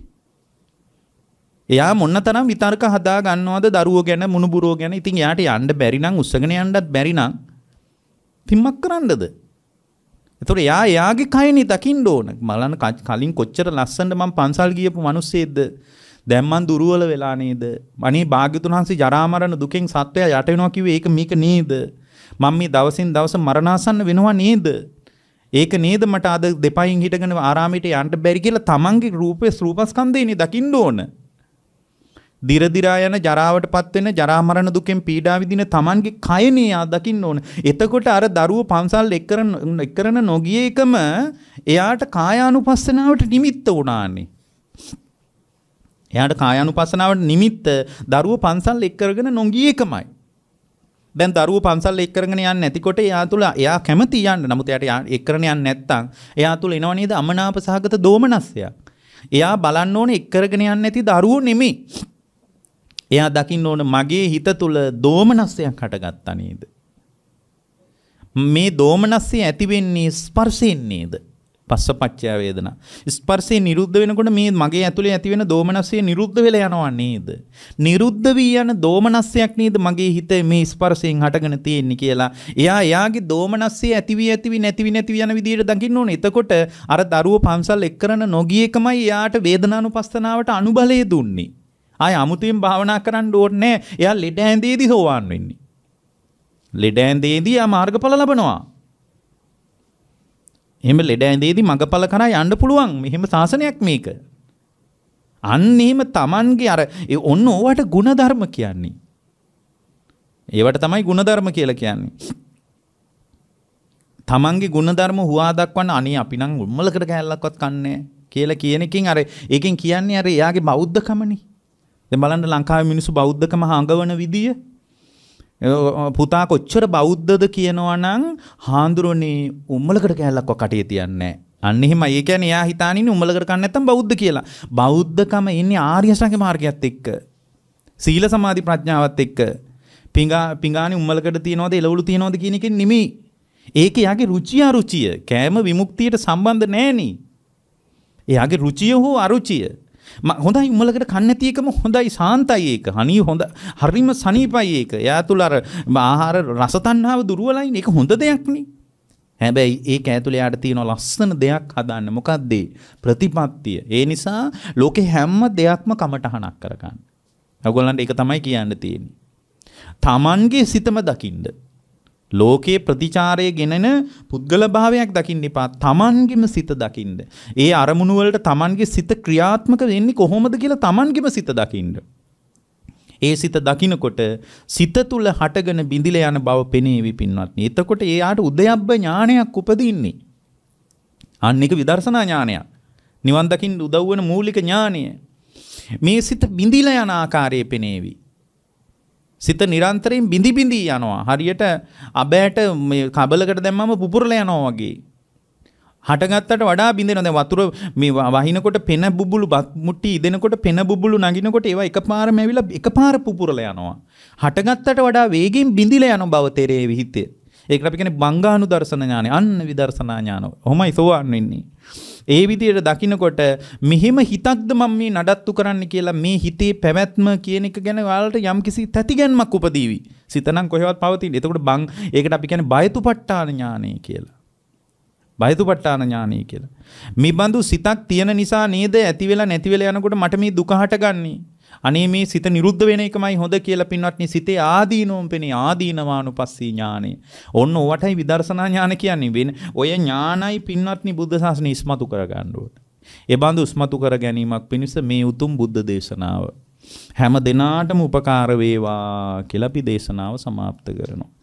S1: එයා මොනතරම් විතර්ක හදා ගන්නවද දරුවෝ ගැන මුණුබුරෝ ගැන. ඉතින් එයාට යන්න බැරි නම් උස්සගෙන යන්නත් බැරි නම් පිම්මක් කරන්නද? එතකොට එයාගේ කයනේ දකින්න ඕන. බලන්න කලින් කොච්චර ලස්සනට මම පන්සල් ගියපු මිනිස්සෙක්ද. දැන් මං දුර්වල වෙලා නේද? අනේ භාග්‍යතුන් වහන්සේ ජරා මරණ දුකෙන් සත්වයා යට වෙනවා කිව්වේ ඒක මේක නේද? මම මේ දවසින් දවස මරණාසන්න වෙනවා නේද? ඒක නේද මට අද දෙපයින් හිටගෙන ආරාමයට යන්න බැරි කියලා තමන්ගේ රූපස්කන්ධයනේ දකින්න ඕන. දිරදිරා යන ජරාවටපත් වෙන ජරා මරණ දුකෙන් පීඩා විඳින Tamanගේ කයනේ යා දකින්න ඕන. එතකොට අර දරුවෝ පන්සල් එක්කරන නොගිය එකම එයාට කායානුපස්සනාවට නිමිත්ත වුණානේ. එයාට කායානුපස්සනාවට නිමිත්ත දරුවෝ පන්සල් එක්කරගෙන නොගිය එකමයි. දැන් දරුවෝ පන්සල් එක්කරගෙන යන්නේ නැතිකොට එයා තුල එයා කැමති යන්න. නමුත් එයාට එක්කරගෙන යන්නේ නැත්තම් එයා තුල එනව නේද අමනාප සහගත දෝමනස්සයක්. එයා බලන්න ඕනේ එක්කරගෙන යන්නේ නැති දරුවෝ නෙමෙයි. එයා දකින්න ඕන මගේ හිත තුල දෝමනස්සයක් හටගත්තා නේද? මේ දෝමනස්සය ඇති වෙන්නේ ස්පර්ශයෙන් නේද? පස්සපච්චය වේදනා. ස්පර්ශය නිරුද්ධ වෙනකොට මේ මගේ ඇතුලේ ඇති වෙන දෝමනස්සය නිරුද්ධ වෙලා යනවා නේද? නිරුද්ධ වී යන දෝමනස්සයක් නේද මගේ හිතේ මේ ස්පර්ශයෙන් හටගෙන තියෙන්නේ කියලා. එයාගේ දෝමනස්සය ඇතිවි නැතිවි යන විදිහට දකින්න ඕනේ. එතකොට අර දරුවෝ පන්සල් එක්කරන නොගිය එකමයි එයාට වේදනානුපස්සනාවට අනුබලය දුන්නේ. ආය අමුතුවෙන් භාවනා කරන්න ඕනේ නැහැ. එයා ලෙඩ ඇඳේදී සෝවාන් වෙන්නේ. ලෙඩ ඇඳේදී ආ මාර්ගඵල ලබනවා. එහෙම ලෙඩ ඇඳේදී මගඵල කරා යන්න පුළුවන්. මෙහෙම සාසනයක් මේක. අන්න එහෙම Tamanගේ අර ඔන්න ඕවට ಗುಣධර්ම කියන්නේ. ඒවට තමයි ಗುಣධර්ම කියලා කියන්නේ. Tamanගේ ಗುಣධර්ම හුවා දක්වන්න අනේ අපි නම් උම්මලකට කෑල්ලක්වත් කන්නේ කියලා කියන එකෙන් අර ඒකෙන් කියන්නේ අර එයාගේ බෞද්ධකමනේ. දැන් බලන්න ලංකාවේ මිනිස්සු බෞද්ධකම හංගවන විදිය. පුතා කොච්චර බෞද්ධද කියනවා නම් හාඳුරන්නේ උම්මලකට කෑල්ලක්ව කටේ තියන්නේ නැහැ. අන්න එහෙමයි. ඒ කියන්නේ එයා හිතානින්නේ උම්මලකට කන්නේ නැත්තම් බෞද්ධ කියලා. බෞද්ධකම ඉන්නේ ආර්ය අෂ්ටාංග මාර්ගයත් එක්ක. සීල සමාධි ප්‍රඥාවත් එක්ක. පිඟානේ උම්මලකට තියනවද එළවලු තියනවද කියන එකෙන් නෙමෙයි. ඒක එයාගේ රුචිය අරුචිය. කෑම විමුක්තියට සම්බන්ධ නැහෙනි. එයාගේ රුචිය හෝ අරුචිය. හොඳයි උම්මලකට කන්නේ නැති එකම හොඳයි සාන්තයි ඒක. හරිම සනීපයි ඒක. එයා තුල අර ආහාර රස තණ්හාව දුර්වලයි. ඒක හොඳ දෙයක් නේ. හැබැයි ඒක ඇතුලේ යාට තියෙන ලස්සන දෙයක් හදාන්න. මොකක්ද ප්‍රතිපත්තිය. ඒ නිසා ලෝකේ හැම දෙයක්ම කමටහනක් කරගන්න. ඔයගොල්ලන්ට ඒක තමයි කියන්න තියෙන්නේ. Tamanගේ සිතම දකින්න. ලෝකයේ ප්‍රතිචාරයේ ගෙනෙන පුද්ගල භාවයක් දකින්න එපා. Tamanගෙම සිත දකින්න. ඒ අරමුණු වලට Tamanගේ සිත ක්‍රියාත්මක වෙන්නේ කොහොමද කියලා Tamanගෙම සිත දකින්න. ඒ සිත දකින්නකොට සිත තුල හටගෙන බිඳිලා යන බව පෙනේවි පින්වත්නි. එතකොට එයාට උදයබ්බ ඥානයක් උපදින්නේ. අන්න එක විදර්ශනා ඥානයක්. නිවන් දකින්න උදව් වෙන මූලික ඥානය. මේ සිත බිඳිලා යන ආකාරය පෙනේවි. සිත නිරන්තරයෙන් බිඳි යනවා. හරියට අබෑට මේ කබලකට දැම්මම පුපුරලා යනවා වගේ. හටගත්තට වඩා බින්දෙනවා. දැන් වතුර මේ වහිනකොට පෙන බුබුලු මුට්ටි ඉදෙනකොට පෙන බුබුලු නගිනකොට ඒවා එකපාරම ඇවිල්ලා එකපාර පුපුරලා යනවා. හටගත්තට වඩා වේගෙන් බින්දිලා යන බව තේරේ විහිිතේ. ඒකට අපි කියන්නේ බංගානු දර්ශන ඥානය. අන්න විදර්ශනා ඥාන. ඔහොමයි සෝවන් වෙන්නේ. ඒ විදිහට දකින්නකොට මෙහෙම හිතක්ද මම මේ නඩත්තු කරන්න කියලා මේ හිතේ පැවැත්ම කියන එක ගැන ඔයාලට යම්කිසි තැතිගැන්මක් උපදීවි. සිත නම් කොහෙවත් පවතින. එතකොට ඒකට අපි කියන්නේ බයතුපට්ඨාන ඥානය කියලා. බයතුපට්ඨාන ඥානය කියලා. මේ බඳු සිතක් තියෙන නිසා නේද ඇති වෙලා නැති වෙලා යනකොට මට මේ දුක හටගන්නේ. අනේ මේ සිත නිරුද්ධ වෙන එකමයි හොඳ කියලා පින්වත්නි සිතේ ආදීනෝම් පෙනේ ආදීනවානුපස්සී ඥානෙ. ඔන්න ඔවටයි විදර්ශනා ඥාන කියන්නේ. ඔය ඥානයි පින්වත්නි බුද්ධ ශාසනය ඉස්මතු කර ගන්න ඕනේ. ඒ බඳු ඉස්මතු කර ගැනීමක් පිණිස මේ උතුම් බුද්ධ දේශනාව හැම දිනාටම උපකාර වේවා කියලා අපි දේශනාව સમાપ્ત කරනවා.